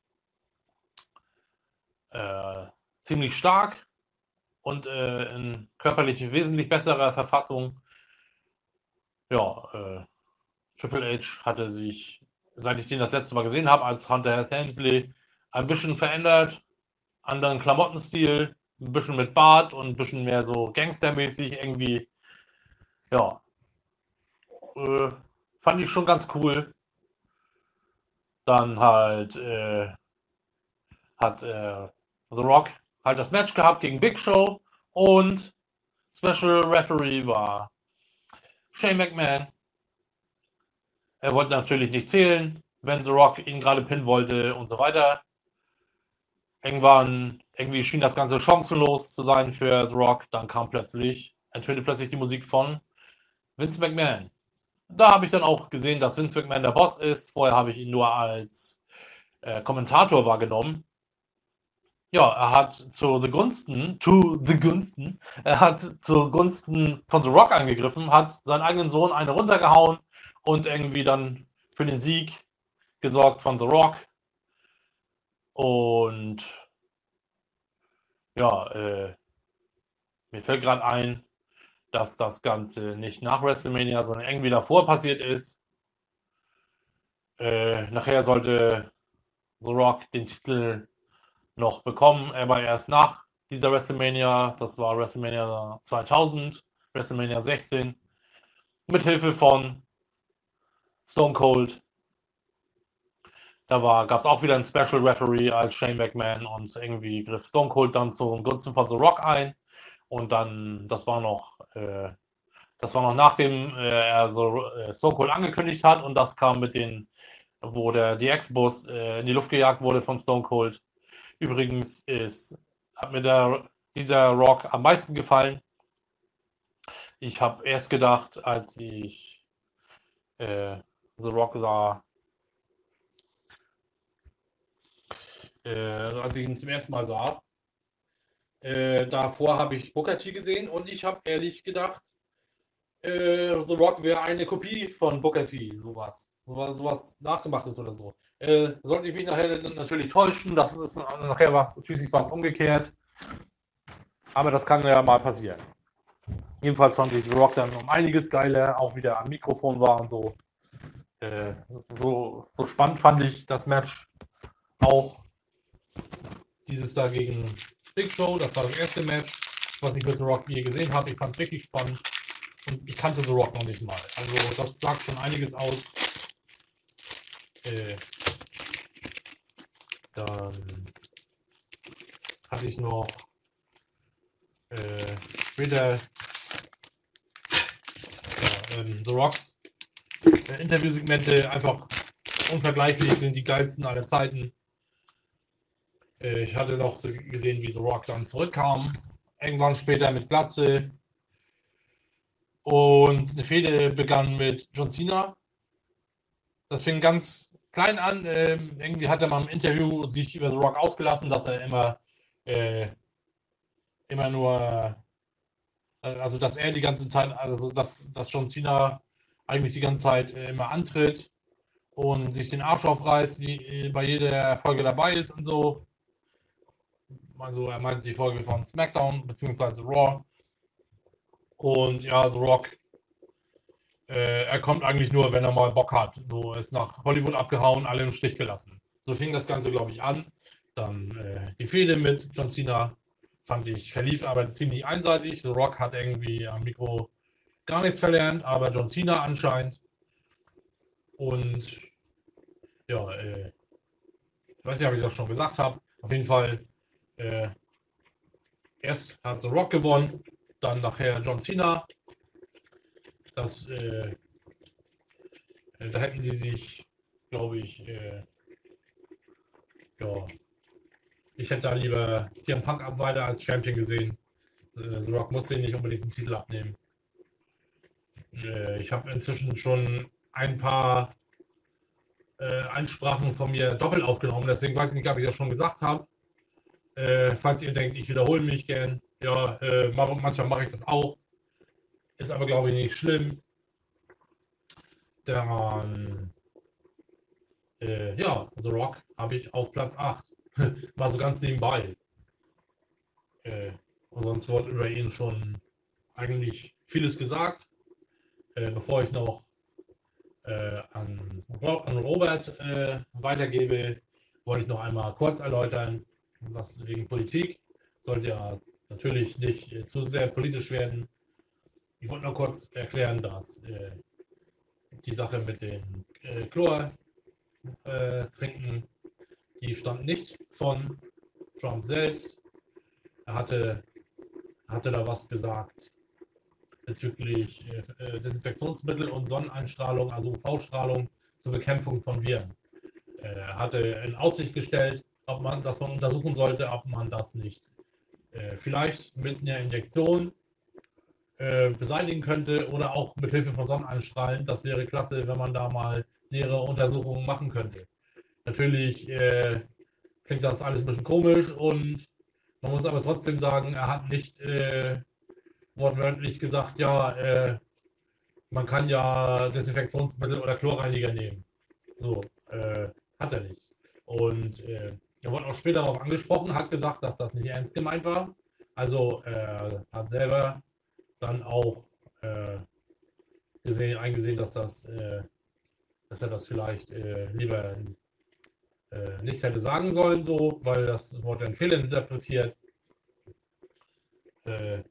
äh, ziemlich stark und äh, in körperlich wesentlich besserer Verfassung. Ja, äh, Triple H hatte sich, seit ich den das letzte Mal gesehen habe, als Hunter S. Helmsley, ein bisschen verändert. Anderen Klamottenstil, ein bisschen mit Bart und ein bisschen mehr so gangstermäßig irgendwie. Ja, äh, fand ich schon ganz cool. Dann halt äh, hat äh, The Rock halt das Match gehabt gegen Big Show und Special Referee war Shane McMahon. Er wollte natürlich nicht zählen, wenn The Rock ihn gerade pinnen wollte und so weiter. Irgendwann, irgendwie schien das Ganze chancenlos zu sein für The Rock. Dann kam plötzlich, ertönte plötzlich die Musik von Vince McMahon. Da habe ich dann auch gesehen, dass Vince McMahon der Boss ist. Vorher habe ich ihn nur als äh, Kommentator wahrgenommen. Ja, er hat zu The Gunsten, to The Gunsten, er hat zu Gunsten von The Rock angegriffen, hat seinen eigenen Sohn eine runtergehauen und irgendwie dann für den Sieg gesorgt von The Rock. Und ja, äh, mir fällt gerade ein, dass das Ganze nicht nach WrestleMania, sondern irgendwie davor passiert ist. Äh, nachher sollte The Rock den Titel noch bekommen, aber erst nach dieser WrestleMania, das war WrestleMania zweitausend, WrestleMania sechzehn, mit Hilfe von Stone Cold. Da gab es auch wieder einen Special Referee als Shane McMahon und irgendwie griff Stone Cold dann zum Gunsten von The Rock ein. Und dann, das war noch, äh, das war noch nachdem äh, er so, äh, Stone Cold angekündigt hat und das kam mit den, wo der D X-Bus äh, in die Luft gejagt wurde von Stone Cold. Übrigens ist, hat mir der, dieser Rock am meisten gefallen. Ich habe erst gedacht, als ich äh, The Rock sah, äh, als ich ihn zum ersten Mal sah, äh, davor habe ich Booker T gesehen und ich habe ehrlich gedacht, äh, The Rock wäre eine Kopie von Booker T, sowas. Sowas, sowas nachgemachtes oder so. Äh, sollte ich mich nachher natürlich täuschen, das ist nachher was, schließlich was umgekehrt. Aber das kann ja mal passieren. Jedenfalls fand ich The Rock dann um einiges geiler, auch wieder am Mikrofon war und so. Äh, so, so spannend fand ich das Match auch. Dieses da gegen Big Show, das war das erste Match, was ich mit The Rock je gesehen habe. Ich fand es wirklich spannend und ich kannte The Rock noch nicht mal. Also das sagt schon einiges aus. Äh, Dann hatte ich noch äh, später ja, ähm, The Rocks äh, Interviewsegmente, einfach unvergleichlich, sind die geilsten aller Zeiten. Äh, ich hatte noch so gesehen, wie The Rock dann zurückkam, irgendwann später mit Glatze. Und eine Fehde begann mit John Cena. Das fing ganz klein an. Ähm, irgendwie hat er mal im Interview sich über The Rock ausgelassen, dass er immer, äh, immer nur, äh, also dass er die ganze Zeit, also dass, dass John Cena eigentlich die ganze Zeit äh, immer antritt und sich den Arsch aufreißt, die äh, bei jeder Folge dabei ist und so. Also er meinte die Folge von SmackDown bzw. Raw. Und ja, The Rock, äh, er kommt eigentlich nur, wenn er mal Bock hat. So ist nach Hollywood abgehauen, alle im Stich gelassen. So fing das Ganze, glaube ich, an. Dann äh, die Fehde mit John Cena fand ich, verlief aber ziemlich einseitig. The Rock hat irgendwie am Mikro gar nichts verlernt, aber John Cena anscheinend. Und ja, äh, ich weiß nicht, ob ich das schon gesagt habe. Auf jeden Fall, äh, erst hat The Rock gewonnen, dann nachher John Cena. Das, äh, da hätten sie sich, glaube ich, äh, ja, ich hätte da lieber C M Punk ab weiter als Champion gesehen. Äh, The Rock musste nicht unbedingt den Titel abnehmen. Äh, ich habe inzwischen schon ein paar äh, Einsprachen von mir doppelt aufgenommen, deswegen weiß ich nicht, ob ich das schon gesagt habe. Äh, falls ihr denkt, ich wiederhole mich gern, ja, äh, manchmal mache ich das auch. Ist aber, glaube ich, nicht schlimm. Dann, äh, ja, The Rock habe ich auf Platz acht. War so ganz nebenbei. Äh, und sonst wurde über ihn schon eigentlich vieles gesagt. Äh, bevor ich noch äh, an, an Robert äh, weitergebe, wollte ich noch einmal kurz erläutern, was wegen Politik. Sollte ja natürlich nicht äh, zu sehr politisch werden. Ich wollte noch kurz erklären, dass äh, die Sache mit dem äh, Chlor äh, trinken, die stammt nicht von Trump selbst. Er hatte, hatte da was gesagt bezüglich äh, Desinfektionsmittel und Sonneneinstrahlung, also U V-Strahlung zur Bekämpfung von Viren. Er hatte in Aussicht gestellt, ob man, dass man untersuchen sollte, ob man das nicht äh, vielleicht mit einer Injektion äh, beseitigen könnte oder auch mit Hilfe von Sonneneinstrahlen. Das wäre klasse, wenn man da mal nähere Untersuchungen machen könnte. Natürlich äh, klingt das alles ein bisschen komisch und man muss aber trotzdem sagen, er hat nicht äh, wortwörtlich gesagt, ja, äh, man kann ja Desinfektionsmittel oder Chlorreiniger nehmen. So, äh, hat er nicht. Und äh, er wurde auch später darauf angesprochen, hat gesagt, dass das nicht ernst gemeint war. Also er äh, hat selber dann auch äh, gesehen, eingesehen, dass, das, äh, dass er das vielleicht äh, lieber äh, nicht hätte sagen sollen, so, weil das Wort dann fehlinterpretiert. Äh,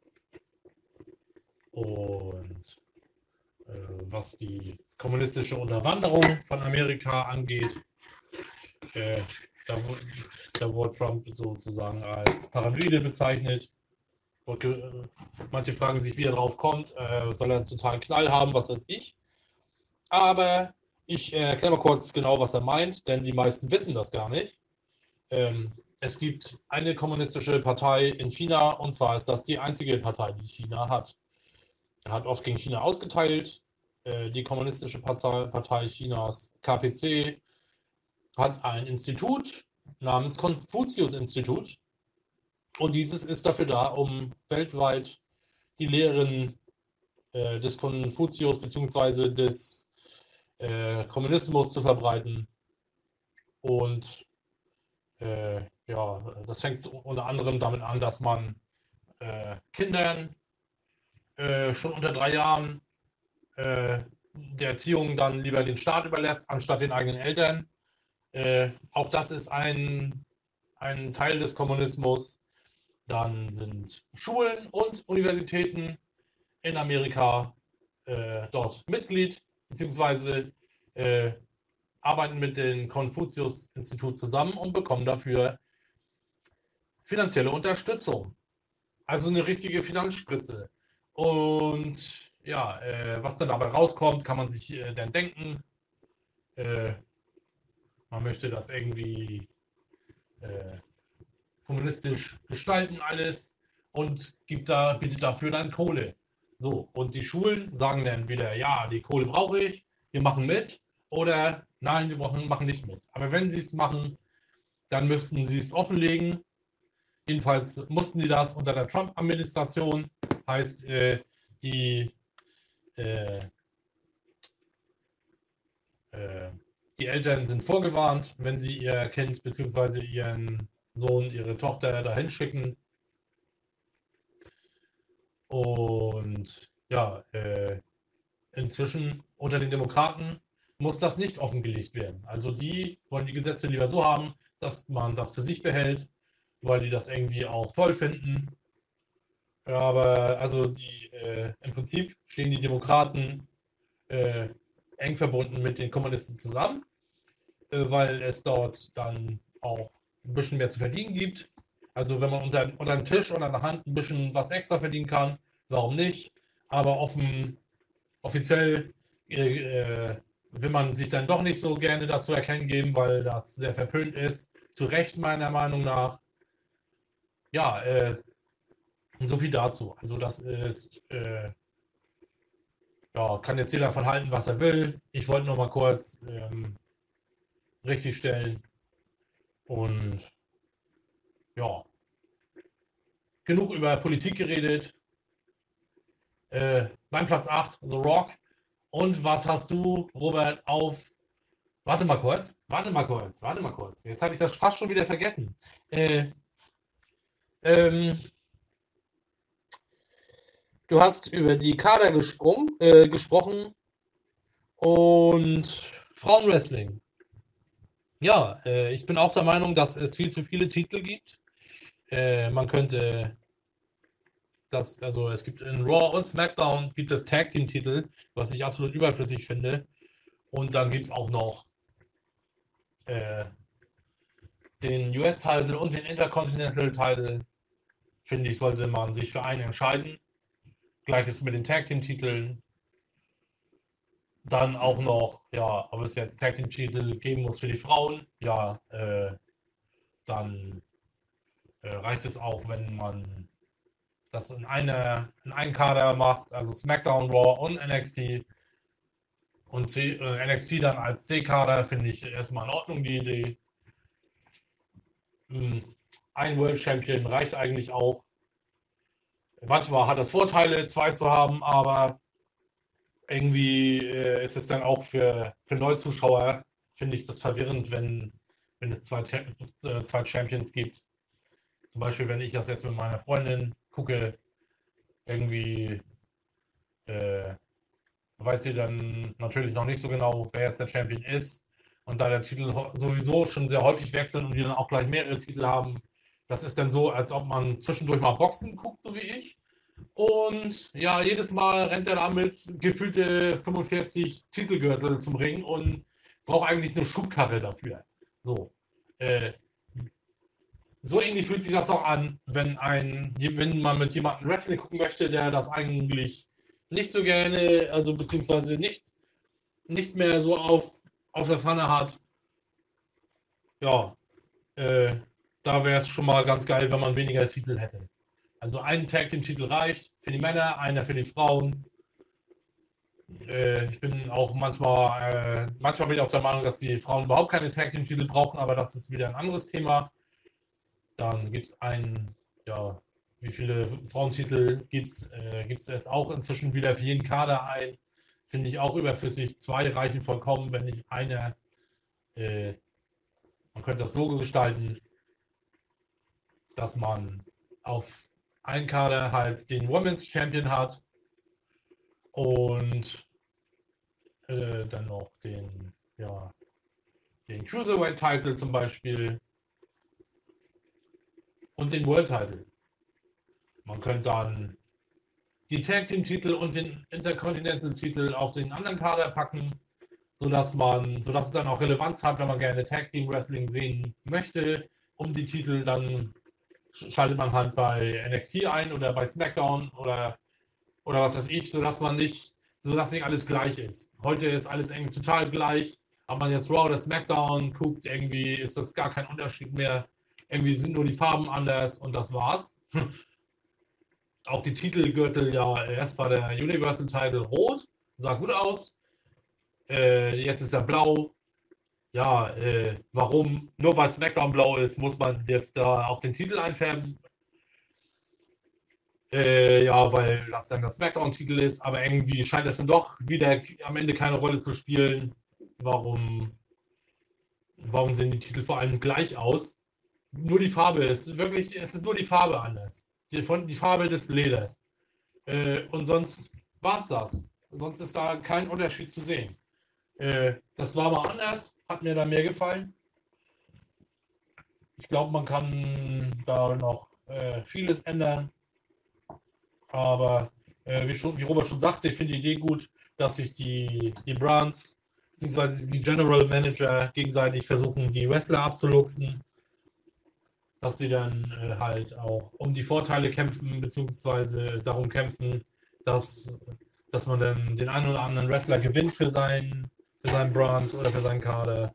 und äh, was die kommunistische Unterwanderung von Amerika angeht, äh, da, da wurde Trump sozusagen als Paranoide bezeichnet. Und, äh, manche fragen sich, wie er drauf kommt. Äh, soll er einen totalen Knall haben, was weiß ich. Aber ich äh, erkläre mal kurz genau, was er meint, denn die meisten wissen das gar nicht. Ähm, es gibt eine kommunistische Partei in China, und zwar ist das die einzige Partei, die China hat. Er hat oft gegen China ausgeteilt. Äh, die kommunistische Partei, Partei Chinas, K P C, hat ein Institut namens Konfuzius-Institut. Und dieses ist dafür da, um weltweit die Lehren äh, des Konfuzius bzw. des äh, Kommunismus zu verbreiten. Und äh, ja, das fängt unter anderem damit an, dass man äh, Kindern äh, schon unter drei Jahren äh, der Erziehung dann lieber den Staat überlässt, anstatt den eigenen Eltern. Äh, auch das ist ein, ein Teil des Kommunismus. Dann sind Schulen und Universitäten in Amerika äh, dort Mitglied, beziehungsweise äh, arbeiten mit dem Konfuzius-Institut zusammen und bekommen dafür finanzielle Unterstützung. Also eine richtige Finanzspritze. Und ja, äh, was dann dabei rauskommt, kann man sich äh, dann denken. Äh, man möchte das irgendwie äh, kommunistisch gestalten alles und gibt da, bietet dafür dann Kohle. So, und die Schulen sagen dann wieder, ja, die Kohle brauche ich, wir machen mit, oder nein, wir machen, machen nicht mit. Aber wenn sie es machen, dann müssten sie es offenlegen. Jedenfalls mussten die das unter der Trump-Administration, heißt, äh, die, äh, äh, die Eltern sind vorgewarnt, wenn sie ihr Kind bzw. ihren Sohn, ihre Tochter dahin schicken. Und ja, äh, inzwischen unter den Demokraten muss das nicht offengelegt werden. Also die wollen die Gesetze lieber so haben, dass man das für sich behält, weil die das irgendwie auch toll finden. Aber also die, äh, im Prinzip stehen die Demokraten äh, eng verbunden mit den Kommunisten zusammen, äh, weil es dort dann auch ein bisschen mehr zu verdienen gibt. Also wenn man unter, unter dem Tisch oder an der Hand ein bisschen was extra verdienen kann, warum nicht? Aber offen, offiziell äh, äh, will man sich dann doch nicht so gerne dazu erkennen geben, weil das sehr verpönt ist. Zu Recht meiner Meinung nach. Ja, äh, so viel dazu. Also das ist, äh, ja, kann jetzt jeder davon halten, was er will. Ich wollte noch mal kurz ähm, richtigstellen. Und ja, genug über Politik geredet. Äh, mein Platz acht, The Rock. Und was hast du, Robert, auf... Warte mal kurz, warte mal kurz, warte mal kurz. Jetzt hatte ich das fast schon wieder vergessen. Äh, ähm, du hast über die Kader gesprungen, äh, gesprochen und Frauenwrestling. Ja, äh, ich bin auch der Meinung, dass es viel zu viele Titel gibt. Äh, man könnte das, also es gibt in Raw und SmackDown gibt es Tag Team Titel, was ich absolut überflüssig finde. Und dann gibt es auch noch äh, den U S-Titel und den Intercontinental-Titel. Finde ich, sollte man sich für einen entscheiden. Gleiches mit den Tag Team Titeln. Dann auch noch, ja, ob es jetzt Tag Team Titel geben muss für die Frauen, ja, äh, dann äh, reicht es auch, wenn man das in, eine, in einen Kader macht, also SmackDown, Raw und N X T. Und C, äh, N X T dann als C-Kader finde ich erstmal in Ordnung, die Idee. Hm, ein World Champion reicht eigentlich auch. Manchmal hat es Vorteile, zwei zu haben, aber irgendwie äh, ist es dann auch für, für Neuzuschauer, finde ich das verwirrend, wenn, wenn es zwei, äh, zwei Champions gibt. Zum Beispiel, wenn ich das jetzt mit meiner Freundin gucke, irgendwie äh, weiß sie dann natürlich noch nicht so genau, wer jetzt der Champion ist. Und da der Titel sowieso schon sehr häufig wechseln und wir dann auch gleich mehrere Titel haben, das ist dann so, als ob man zwischendurch mal Boxen guckt, so wie ich. Und ja, jedes Mal rennt er damit gefühlte fünfundvierzig Titelgürtel zum Ring und braucht eigentlich eine Schubkarre dafür. So. Äh, so ähnlich fühlt sich das auch an, wenn, ein, wenn man mit jemandem Wrestling gucken möchte, der das eigentlich nicht so gerne, also beziehungsweise nicht, nicht mehr so auf, auf der Pfanne hat. Ja, äh, da wäre es schon mal ganz geil, wenn man weniger Titel hätte. Also ein Tag Team Titel reicht für die Männer, einer für die Frauen. Äh, ich bin auch manchmal, äh, manchmal bin ich auch der Meinung, dass die Frauen überhaupt keine Tag Team Titel brauchen, aber das ist wieder ein anderes Thema. Dann gibt es einen, ja, wie viele Frauentitel gibt es äh, gibt's jetzt auch inzwischen wieder für jeden Kader ein. Finde ich auch überflüssig. Zwei reichen vollkommen, wenn nicht einer. Äh, man könnte das so gestalten, dass man auf einen Kader halt den Women's Champion hat und äh, dann noch den, ja, den Cruiserweight Title zum Beispiel und den World Title. Man könnte dann die Tag Team Titel und den Intercontinental Titel auf den anderen Kader packen, sodass man, sodass es dann auch Relevanz hat, wenn man gerne Tag Team Wrestling sehen möchte, um die Titel, dann schaltet man halt bei N X T ein oder bei SmackDown oder, oder was weiß ich, sodass man nicht, sodass nicht alles gleich ist. Heute ist alles irgendwie total gleich. Ob man jetzt Raw oder SmackDown guckt, irgendwie ist das gar kein Unterschied mehr. Irgendwie sind nur die Farben anders und das war's. Auch die Titelgürtel, ja, erst war der Universal Title rot, sah gut aus. Äh, jetzt ist er blau. Ja, äh, warum? Nur weil SmackDown blau ist, muss man jetzt da auch den Titel einfärben. Äh, ja, weil das dann der SmackDown-Titel ist, aber irgendwie scheint es dann doch wieder am Ende keine Rolle zu spielen. Warum, warum sehen die Titel vor allem gleich aus? Nur die Farbe, es ist wirklich, es ist nur die Farbe anders. Die, von, die Farbe des Leders. Äh, und sonst war es das. Sonst ist da kein Unterschied zu sehen. Äh, das war mal anders, hat mir da mehr gefallen. Ich glaube, man kann da noch äh, vieles ändern. Aber äh, wie, schon, wie Robert schon sagte, ich finde die Idee gut, dass sich die, die Brands bzw. die General Manager gegenseitig versuchen, die Wrestler abzuluxen. Dass sie dann äh, halt auch um die Vorteile kämpfen, beziehungsweise darum kämpfen, dass, dass man dann den einen oder anderen Wrestler gewinnt für seinen, für seinen Brand oder für seinen Kader.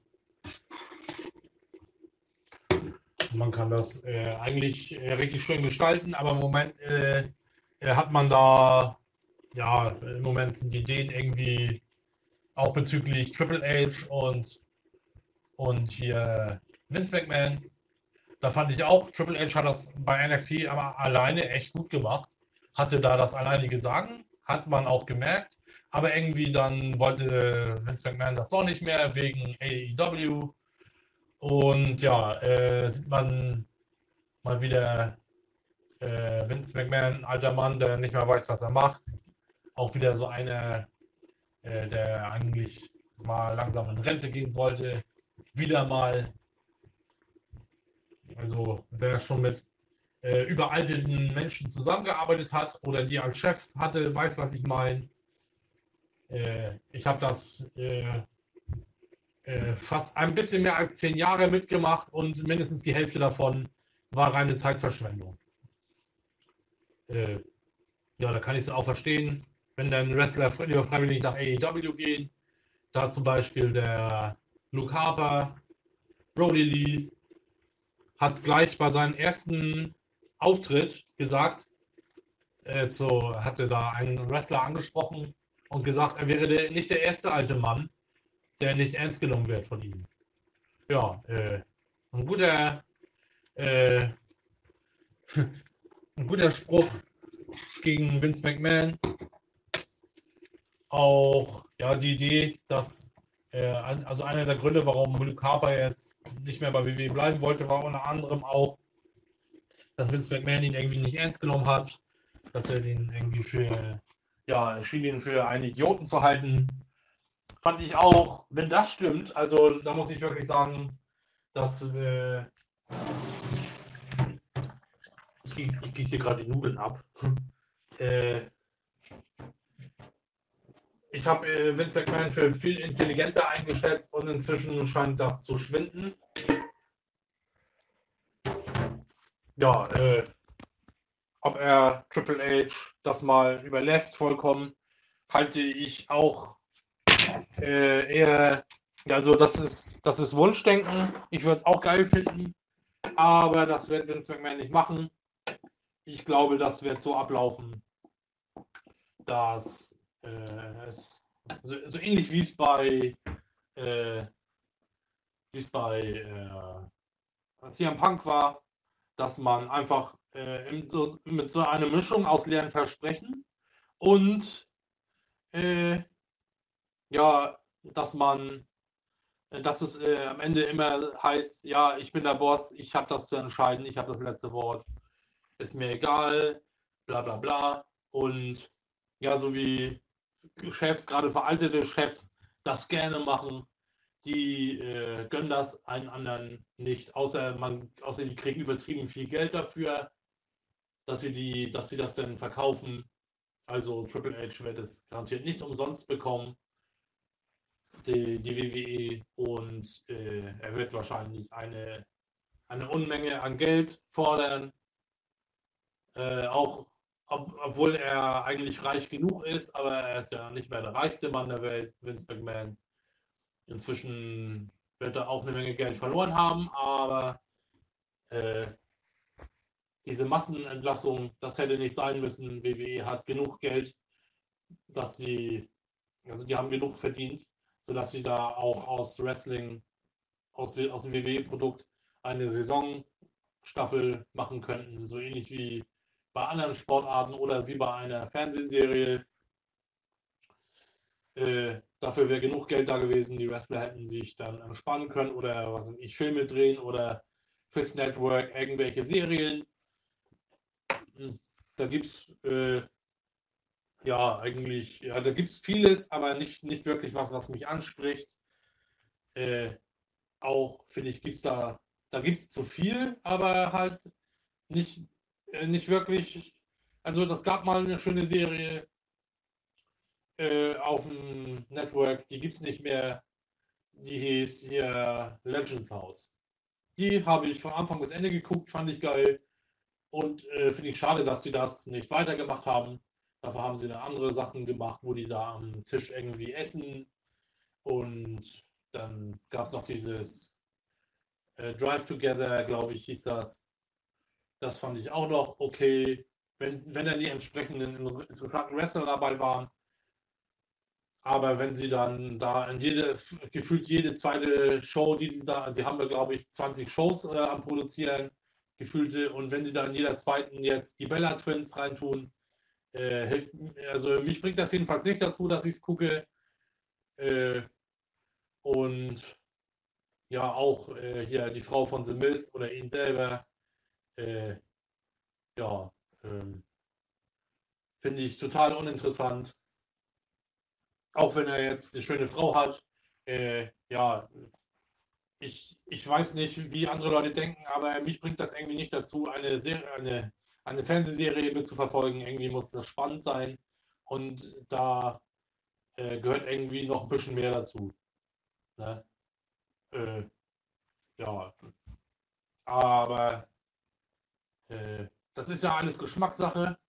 Man kann das äh, eigentlich äh, richtig schön gestalten, aber im Moment äh, hat man da, ja, im Moment sind die Ideen irgendwie auch bezüglich Triple H und, und hier Vince McMahon. Da fand ich auch, Triple H hat das bei N X T aber alleine echt gut gemacht. Hatte da das alleinige Sagen, hat man auch gemerkt. Aber irgendwie dann wollte Vince McMahon das doch nicht mehr wegen A E W. Und ja, äh, sieht man mal wieder äh, Vince McMahon, ein alter Mann, der nicht mehr weiß, was er macht. Auch wieder so einer, äh, der eigentlich mal langsam in Rente gehen sollte. Wieder mal. Also wer schon mit äh, überalteten Menschen zusammengearbeitet hat oder die als Chef hatte, weiß, was ich meine. Äh, ich habe das äh, äh, fast ein bisschen mehr als zehn Jahre mitgemacht und mindestens die Hälfte davon war reine Zeitverschwendung. Äh, ja, da kann ich es auch verstehen, wenn dann Wrestler lieber freiwillig nach A E W gehen. Da zum Beispiel der Luke Harper, Brody Lee, hat gleich bei seinem ersten Auftritt gesagt, äh, zu, hatte da einen Wrestler angesprochen und gesagt, er wäre der, nicht der erste alte Mann, der nicht ernst genommen wird von ihm. Ja, äh, ein guter, äh, ein guter Spruch gegen Vince McMahon. Auch ja, die Idee, dass äh, also einer der Gründe, warum Luke Harper jetzt nicht mehr bei W W E bleiben wollte, war unter anderem auch, dass Vince McMahon ihn irgendwie nicht ernst genommen hat, dass er ihn irgendwie für, ja, schien ihn für einen Idioten zu halten. Fand ich auch, wenn das stimmt, also da muss ich wirklich sagen, dass äh, ich gieße ich gieß hier gerade die Nudeln ab. äh, Ich habe äh, Vince McMahon für viel intelligenter eingeschätzt und inzwischen scheint das zu schwinden. Ja, äh, ob er Triple H das mal überlässt vollkommen, halte ich auch äh, eher, also das ist, das ist Wunschdenken. Ich würde es auch geil finden, aber das wird Vince McMahon nicht machen. Ich glaube, das wird so ablaufen, dass äh, es so, so ähnlich wie es bei äh, wie es bei äh, C M Punk war, dass man einfach äh, im, so, mit so einer Mischung aus leeren Versprechen und äh, ja, dass man, dass es äh, am Ende immer heißt, ja, ich bin der Boss, ich habe das zu entscheiden, ich habe das letzte Wort, ist mir egal, bla bla bla. Und ja, so wie Chefs, gerade veraltete Chefs, das gerne machen, die äh, gönnen das einen anderen nicht, außer man, außer die kriegen übertrieben viel Geld dafür, dass sie die, dass sie das dann verkaufen. Also Triple H wird es garantiert nicht umsonst bekommen. die, die W W E, und äh, er wird wahrscheinlich eine, eine Unmenge an Geld fordern, äh, auch ob, obwohl er eigentlich reich genug ist, aber er ist ja nicht mehr der reichste Mann der Welt, Vince McMahon. Inzwischen wird er auch eine Menge Geld verloren haben, aber äh, diese Massenentlassung, das hätte nicht sein müssen. W W E hat genug Geld, dass sie, also die haben genug verdient, sodass sie da auch aus Wrestling, aus, aus dem W W E-Produkt eine Saisonstaffel machen könnten, so ähnlich wie bei anderen Sportarten oder wie bei einer Fernsehserie. Äh, dafür wäre genug Geld da gewesen. Die Wrestler hätten sich dann entspannen können oder was weiß ich, Filme drehen oder fürs Network irgendwelche Serien. Da gibt es äh, ja eigentlich, ja, da gibt es vieles, aber nicht, nicht wirklich was, was mich anspricht. Äh, auch finde ich, gibt es da, da gibt es zu viel, aber halt nicht, äh, nicht wirklich. Also das gab mal eine schöne Serie äh, auf dem Network, die gibt es nicht mehr. Die hieß hier Legends House. Die habe ich von Anfang bis Ende geguckt, fand ich geil. Und äh, finde ich schade, dass sie das nicht weitergemacht haben. Dafür haben sie dann andere Sachen gemacht, wo die da am Tisch irgendwie essen. Und dann gab es noch dieses äh, Drive Together, glaube ich, hieß das. Das fand ich auch noch okay, wenn, wenn dann die entsprechenden interessanten Wrestler dabei waren. Aber wenn sie dann da in jede, gefühlt jede zweite Show, die sie da, sie haben ja, glaube ich, zwanzig Shows äh, am Produzieren, gefühlte, und wenn sie da in jeder zweiten jetzt die Bella Twins reintun, äh, hilft, also mich bringt das jedenfalls nicht dazu, dass ich es gucke. Äh, und ja, auch äh, hier die Frau von The Miz oder ihn selber, äh, ja, ähm, finde ich total uninteressant. Auch wenn er jetzt eine schöne Frau hat, äh, ja, ich, ich weiß nicht, wie andere Leute denken, aber mich bringt das irgendwie nicht dazu, eine, Serie, eine, eine Fernsehserie mitzuverfolgen. Irgendwie muss das spannend sein, und da äh, gehört irgendwie noch ein bisschen mehr dazu. Ne? Äh, ja, aber äh, das ist ja alles Geschmackssache.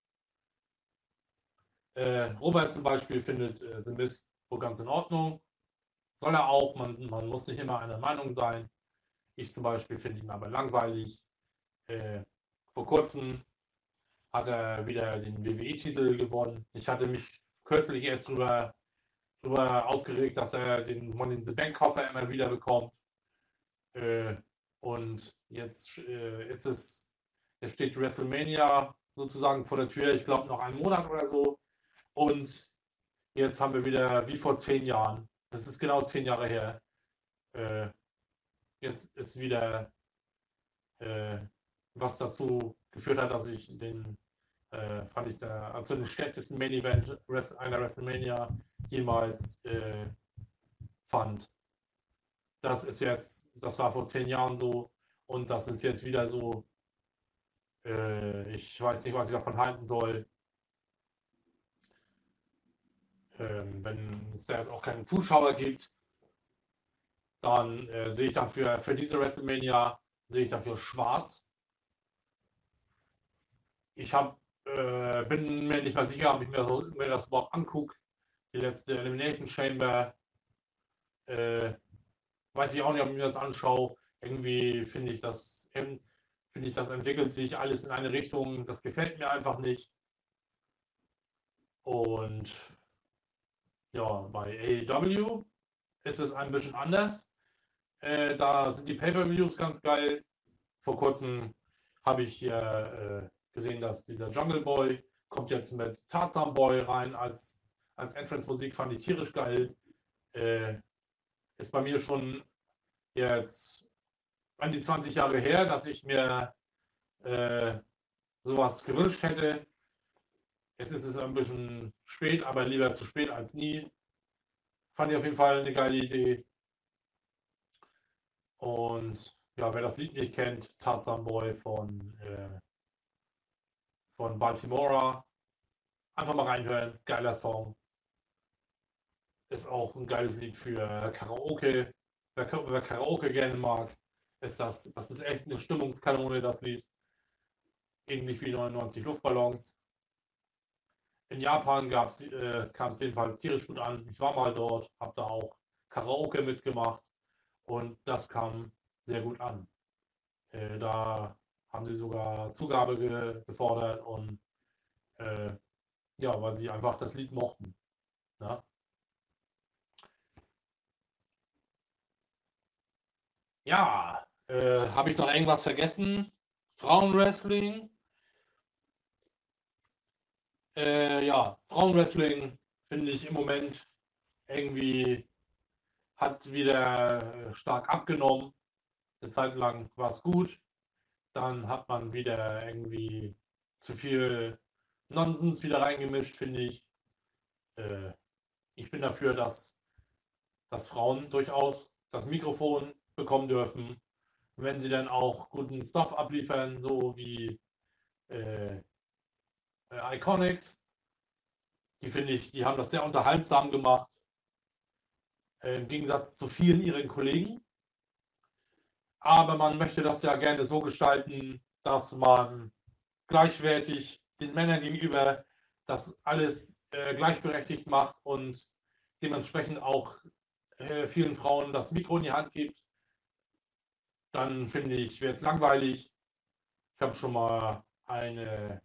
Äh, Robert zum Beispiel findet äh, The Mist wohl ganz in Ordnung. Soll er auch, man, man muss nicht immer einer Meinung sein. Ich zum Beispiel finde ihn aber langweilig. Äh, vor kurzem hat er wieder den W W E-Titel gewonnen. Ich hatte mich kürzlich erst darüber drüber aufgeregt, dass er den Money in the Bank-Koffer immer wieder bekommt. Äh, und jetzt äh, ist es, jetzt steht WrestleMania sozusagen vor der Tür, ich glaube noch einen Monat oder so. Und jetzt haben wir wieder wie vor zehn Jahren, das ist genau zehn Jahre her, äh, jetzt ist wieder äh, was dazu geführt hat, dass ich den, äh, fand ich der, also den schlechtesten Main Event einer WrestleMania jemals äh, fand. Das ist jetzt, das war vor zehn Jahren so, und das ist jetzt wieder so. Äh, ich weiß nicht, was ich davon halten soll. Ähm, wenn es da jetzt auch keine Zuschauer gibt, dann äh, sehe ich dafür, für diese WrestleMania sehe ich dafür schwarz. Ich hab, äh, bin mir nicht mehr sicher, ob ich mir, mir das überhaupt angucke. Die letzte Elimination Chamber. Äh, weiß ich auch nicht, ob ich mir das anschaue. Irgendwie finde ich das, finde ich, das entwickelt sich alles in eine Richtung, das gefällt mir einfach nicht. Und ja, bei A E W ist es ein bisschen anders. Äh, da sind die Pay-Per-Views ganz geil. Vor kurzem habe ich hier äh, gesehen, dass dieser Jungle Boy kommt jetzt mit Tarzan Boy rein als, als Entrance-Musik, fand ich tierisch geil. Äh, ist bei mir schon jetzt an die zwanzig Jahre her, dass ich mir äh, sowas gewünscht hätte. Jetzt ist es ein bisschen spät, aber lieber zu spät als nie. Fand ich auf jeden Fall eine geile Idee. Und ja, wer das Lied nicht kennt, Tarzan Boy von, äh, von Baltimora. Einfach mal reinhören, geiler Song. ist auch ein geiles Lied für Karaoke. Wer, Ka- wer Karaoke gerne mag, ist das, das ist echt eine Stimmungskanone, das Lied. Ähnlich wie neunundneunzig Luftballons. In Japan gab's, äh, kam es jedenfalls tierisch gut an. Ich war mal dort, habe da auch Karaoke mitgemacht und das kam sehr gut an. Äh, da haben sie sogar Zugabe ge gefordert und äh, ja, weil sie einfach das Lied mochten. Ne? Ja, äh, habe ich noch irgendwas vergessen? Frauenwrestling? Äh, ja, Frauenwrestling finde ich im Moment irgendwie hat wieder stark abgenommen. Eine Zeit lang war es gut, dann hat man wieder irgendwie zu viel Nonsens wieder reingemischt, finde ich. Äh, ich bin dafür, dass, dass Frauen durchaus das Mikrofon bekommen dürfen, wenn sie dann auch guten Stuff abliefern, so wie äh, äh, Iconics. Die finde ich, die haben das sehr unterhaltsam gemacht, äh, im Gegensatz zu vielen ihren Kollegen. Aber man möchte das ja gerne so gestalten, dass man gleichwertig den Männern gegenüber das alles äh, gleichberechtigt macht und dementsprechend auch äh, vielen Frauen das Mikro in die Hand gibt. Dann finde ich, wäre es langweilig. Ich habe schon mal eine,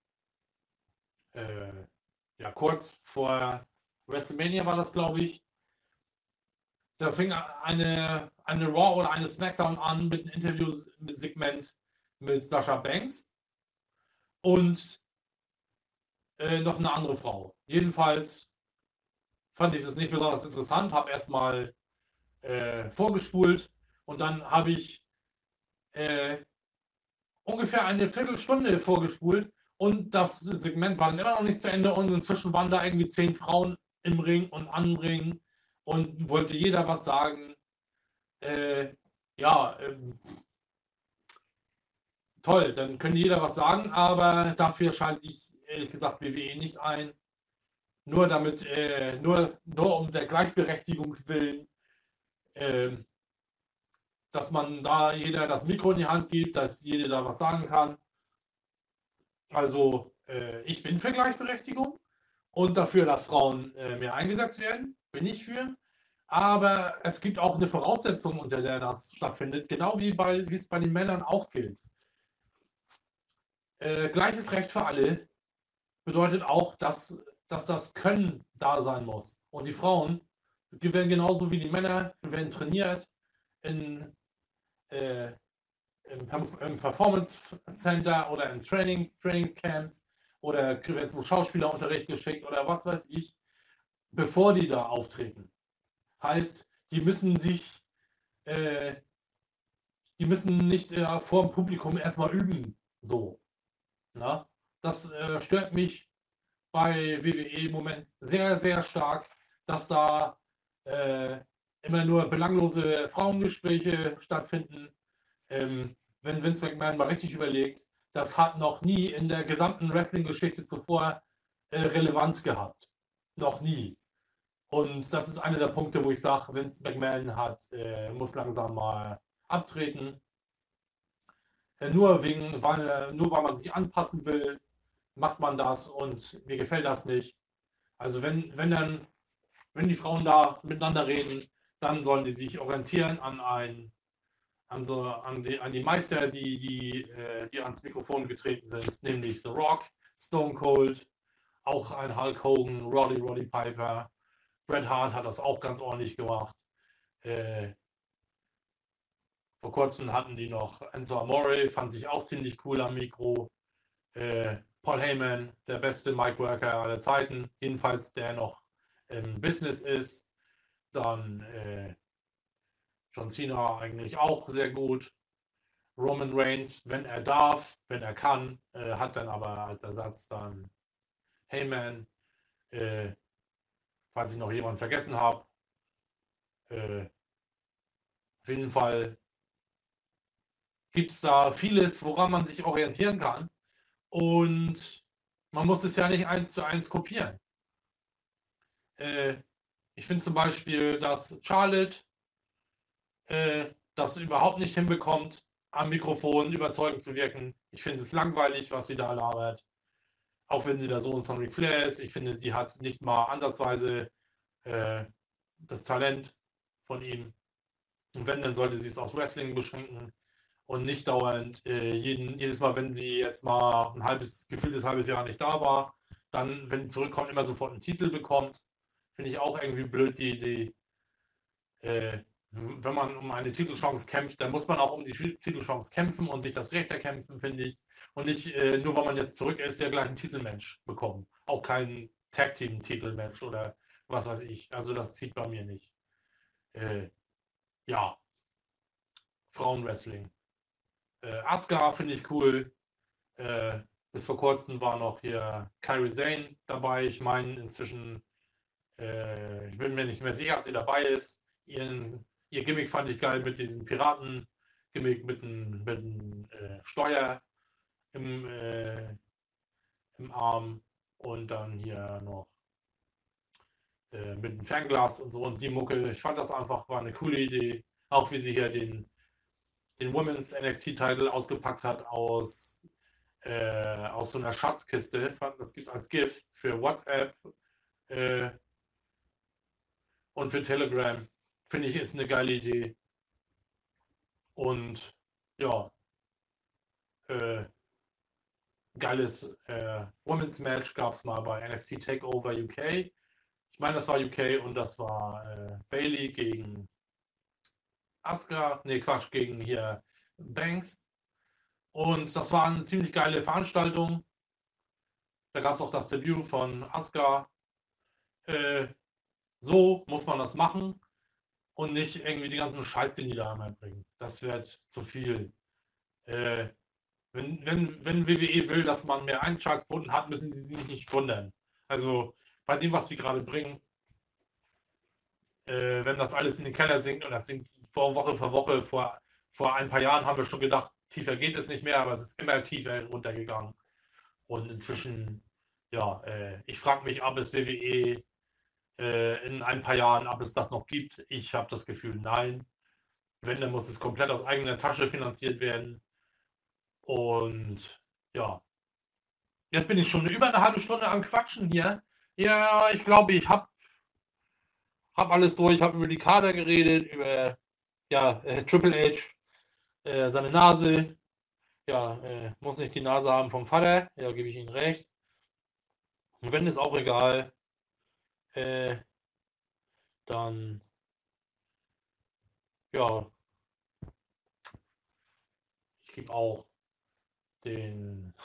äh, ja, kurz vor WrestleMania war das, glaube ich. Da fing eine, eine Raw oder eine SmackDown an mit einem Interviewsegment mit Sascha Banks und äh, noch eine andere Frau. Jedenfalls fand ich das nicht besonders interessant, habe erstmal äh, vorgespult und dann habe ich äh, ungefähr eine Viertelstunde vorgespult und das Segment war dann immer noch nicht zu Ende und inzwischen waren da irgendwie zehn Frauen im Ring und am Ring und wollte jeder was sagen. Äh, ja, ähm, toll, dann könnte jeder was sagen, aber dafür schalte ich ehrlich gesagt W W E nicht ein. Nur damit, äh, nur, nur um der Gleichberechtigung willen, äh, dass man da jeder das Mikro in die Hand gibt, dass jeder da was sagen kann. Also äh, ich bin für Gleichberechtigung und dafür, dass Frauen äh, mehr eingesetzt werden, bin ich für. Aber es gibt auch eine Voraussetzung, unter der das stattfindet, genau wie, bei, wie es bei den Männern auch gilt. Äh, gleiches Recht für alle bedeutet auch, dass, dass das Können da sein muss. Und die Frauen, die werden genauso wie die Männer, die werden trainiert in, äh, im, im Performance Center oder in Training, Trainingscamps oder wird wo Schauspielerunterricht geschickt oder was weiß ich, bevor die da auftreten. Heißt, die müssen sich, äh, die müssen nicht äh, vor dem Publikum erstmal üben. So. Na? Das äh, stört mich bei W W E im Moment sehr, sehr stark, dass da äh, immer nur belanglose Frauengespräche stattfinden. Ähm, wenn Vince McMahon mal richtig überlegt, das hat noch nie in der gesamten Wrestling-Geschichte zuvor äh, Relevanz gehabt. Noch nie. Und das ist einer der Punkte, wo ich sage, Vince McMahon hat, äh, muss langsam mal abtreten. Äh, nur, wegen, weil, nur weil man sich anpassen will, macht man das und mir gefällt das nicht. Also wenn, wenn dann, wenn die Frauen da miteinander reden, dann sollen die sich orientieren an ein, an, so, an, die, an die Meister, die, die, äh, die ans Mikrofon getreten sind, nämlich The Rock, Stone Cold, auch ein Hulk Hogan, Roddy Roddy Piper, Bret Hart hat das auch ganz ordentlich gemacht. Äh, vor kurzem hatten die noch Enzo Amore, fand ich auch ziemlich cool am Mikro. Äh, Paul Heyman, der beste Mic-Worker aller Zeiten, jedenfalls der noch im Business ist. Dann äh, John Cena eigentlich auch sehr gut. Roman Reigns, wenn er darf, wenn er kann, äh, hat dann aber als Ersatz dann Heyman. Äh, falls ich noch jemanden vergessen habe. Äh, auf jeden Fall gibt es da vieles, woran man sich orientieren kann. Und man muss es ja nicht eins zu eins kopieren. Äh, Ich finde zum Beispiel, dass Charlotte äh, das überhaupt nicht hinbekommt, am Mikrofon überzeugend zu wirken. Ich finde es langweilig, was sie da labert. Auch wenn sie der Sohn von Ric Flair ist. Ich finde, sie hat nicht mal ansatzweise äh, das Talent von ihm. Und wenn, dann sollte sie es aufs Wrestling beschränken und nicht dauernd äh, jeden, jedes Mal, wenn sie jetzt mal ein halbes, gefühltes halbes Jahr nicht da war, dann, wenn sie zurückkommt, immer sofort einen Titel bekommt. Finde ich auch irgendwie blöd, die Idee. Äh, wenn man um eine Titelchance kämpft, dann muss man auch um die Titelchance kämpfen und sich das Recht erkämpfen, finde ich. Und nicht äh, nur, weil man jetzt zurück ist, ja gleich ein Titelmatch bekommen. Auch kein Tag-Team-Titelmatch oder was weiß ich. Also das zieht bei mir nicht. Äh, ja, Frauenwrestling. Äh, Asuka finde ich cool. Äh, bis vor kurzem war noch hier Kairi Sane dabei. Ich meine, inzwischen, äh, ich bin mir nicht mehr sicher, ob sie dabei ist. Ihren, ihr Gimmick fand ich geil mit diesem Piraten-Gimmick, mit einem mit äh, Steuer im, äh, im Arm und dann hier noch äh, mit dem Fernglas und so und die Mucke. Ich fand das einfach, war eine coole Idee. Auch wie sie hier den, den Women's N X T-Title ausgepackt hat aus, äh, aus so einer Schatzkiste. Das gibt es als Gift für WhatsApp äh, und für Telegram. Finde ich, ist eine geile Idee. Und ja, äh, geiles äh, Women's Match gab es mal bei N X T Takeover U K. Ich meine, das war U K und das war äh, Bayley gegen Asuka, ne Quatsch, gegen hier Banks. Und das war eine ziemlich geile Veranstaltung. Da gab es auch das Debüt von Asuka. Äh, so muss man das machen und nicht irgendwie die ganzen Scheiß, den die da einbringen. Das wird zu viel. Äh, wenn, wenn, wenn W W E will, dass man mehr Einschaltquoten hat, müssen sie sich nicht wundern. Also bei dem, was wir gerade bringen, äh, wenn das alles in den Keller sinkt und das sinkt vor Woche für Woche, vor, vor ein paar Jahren haben wir schon gedacht, tiefer geht es nicht mehr, aber es ist immer tiefer runtergegangen. Und inzwischen, ja, äh, ich frage mich, ob es W W E äh, in ein paar Jahren, ob es das noch gibt. Ich habe das Gefühl, nein. Wenn, dann muss es komplett aus eigener Tasche finanziert werden. Und ja, jetzt bin ich schon über eine halbe Stunde am Quatschen hier. Ja, ich glaube, ich habe hab alles durch. Ich habe über die Kader geredet, über ja, äh, Triple H, äh, seine Nase. Ja, äh, muss nicht die Nase haben vom Vater. Ja, gebe ich Ihnen recht. Und wenn, ist auch egal. Äh, dann, ja, ich gebe auch den,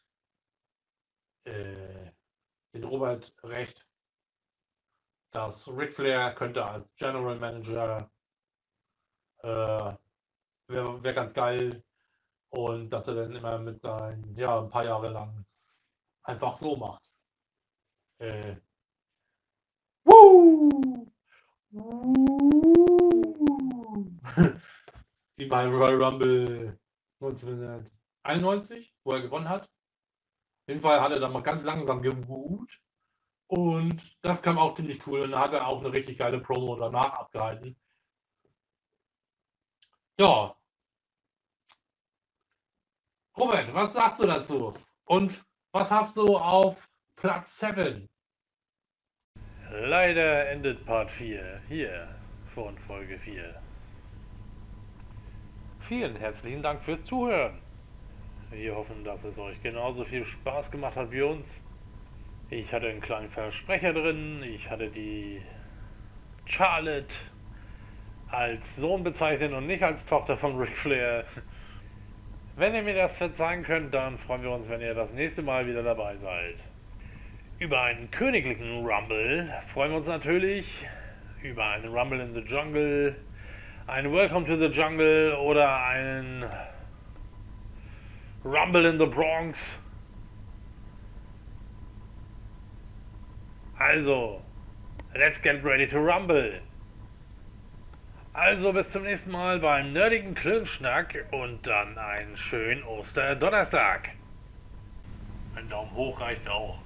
äh, den Robert recht, dass Ric Flair könnte als General Manager äh, wäre wär ganz geil und dass er dann immer mit seinen, ja, ein paar Jahre lang einfach so macht. Äh, Woo! Wie beim Royal Rumble neunzehnhunderteinundneunzig, wo er gewonnen hat. Auf jeden Fall hat er dann mal ganz langsam gewut. Und das kam auch ziemlich cool. Und da hat er auch eine richtig geile Promo danach abgehalten. Ja. Robert, was sagst du dazu? Und was hast du auf Platz sieben? Leider endet Part vier hier von Folge vier. Vielen herzlichen Dank fürs Zuhören. Wir hoffen, dass es euch genauso viel Spaß gemacht hat wie uns. Ich hatte einen kleinen Versprecher drin. Ich hatte die Charlotte als Sohn bezeichnet und nicht als Tochter von Ric Flair. Wenn ihr mir das verzeihen könnt, dann freuen wir uns, wenn ihr das nächste Mal wieder dabei seid. Über einen königlichen Rumble freuen wir uns natürlich. Über einen Rumble in the Jungle, einen Welcome to the Jungle oder einen Rumble in the Bronx. Also, let's get ready to rumble. Also bis zum nächsten Mal beim nerdigen Klönschnack und dann einen schönen Osterdonnerstag. Ein Daumen hoch reicht auch.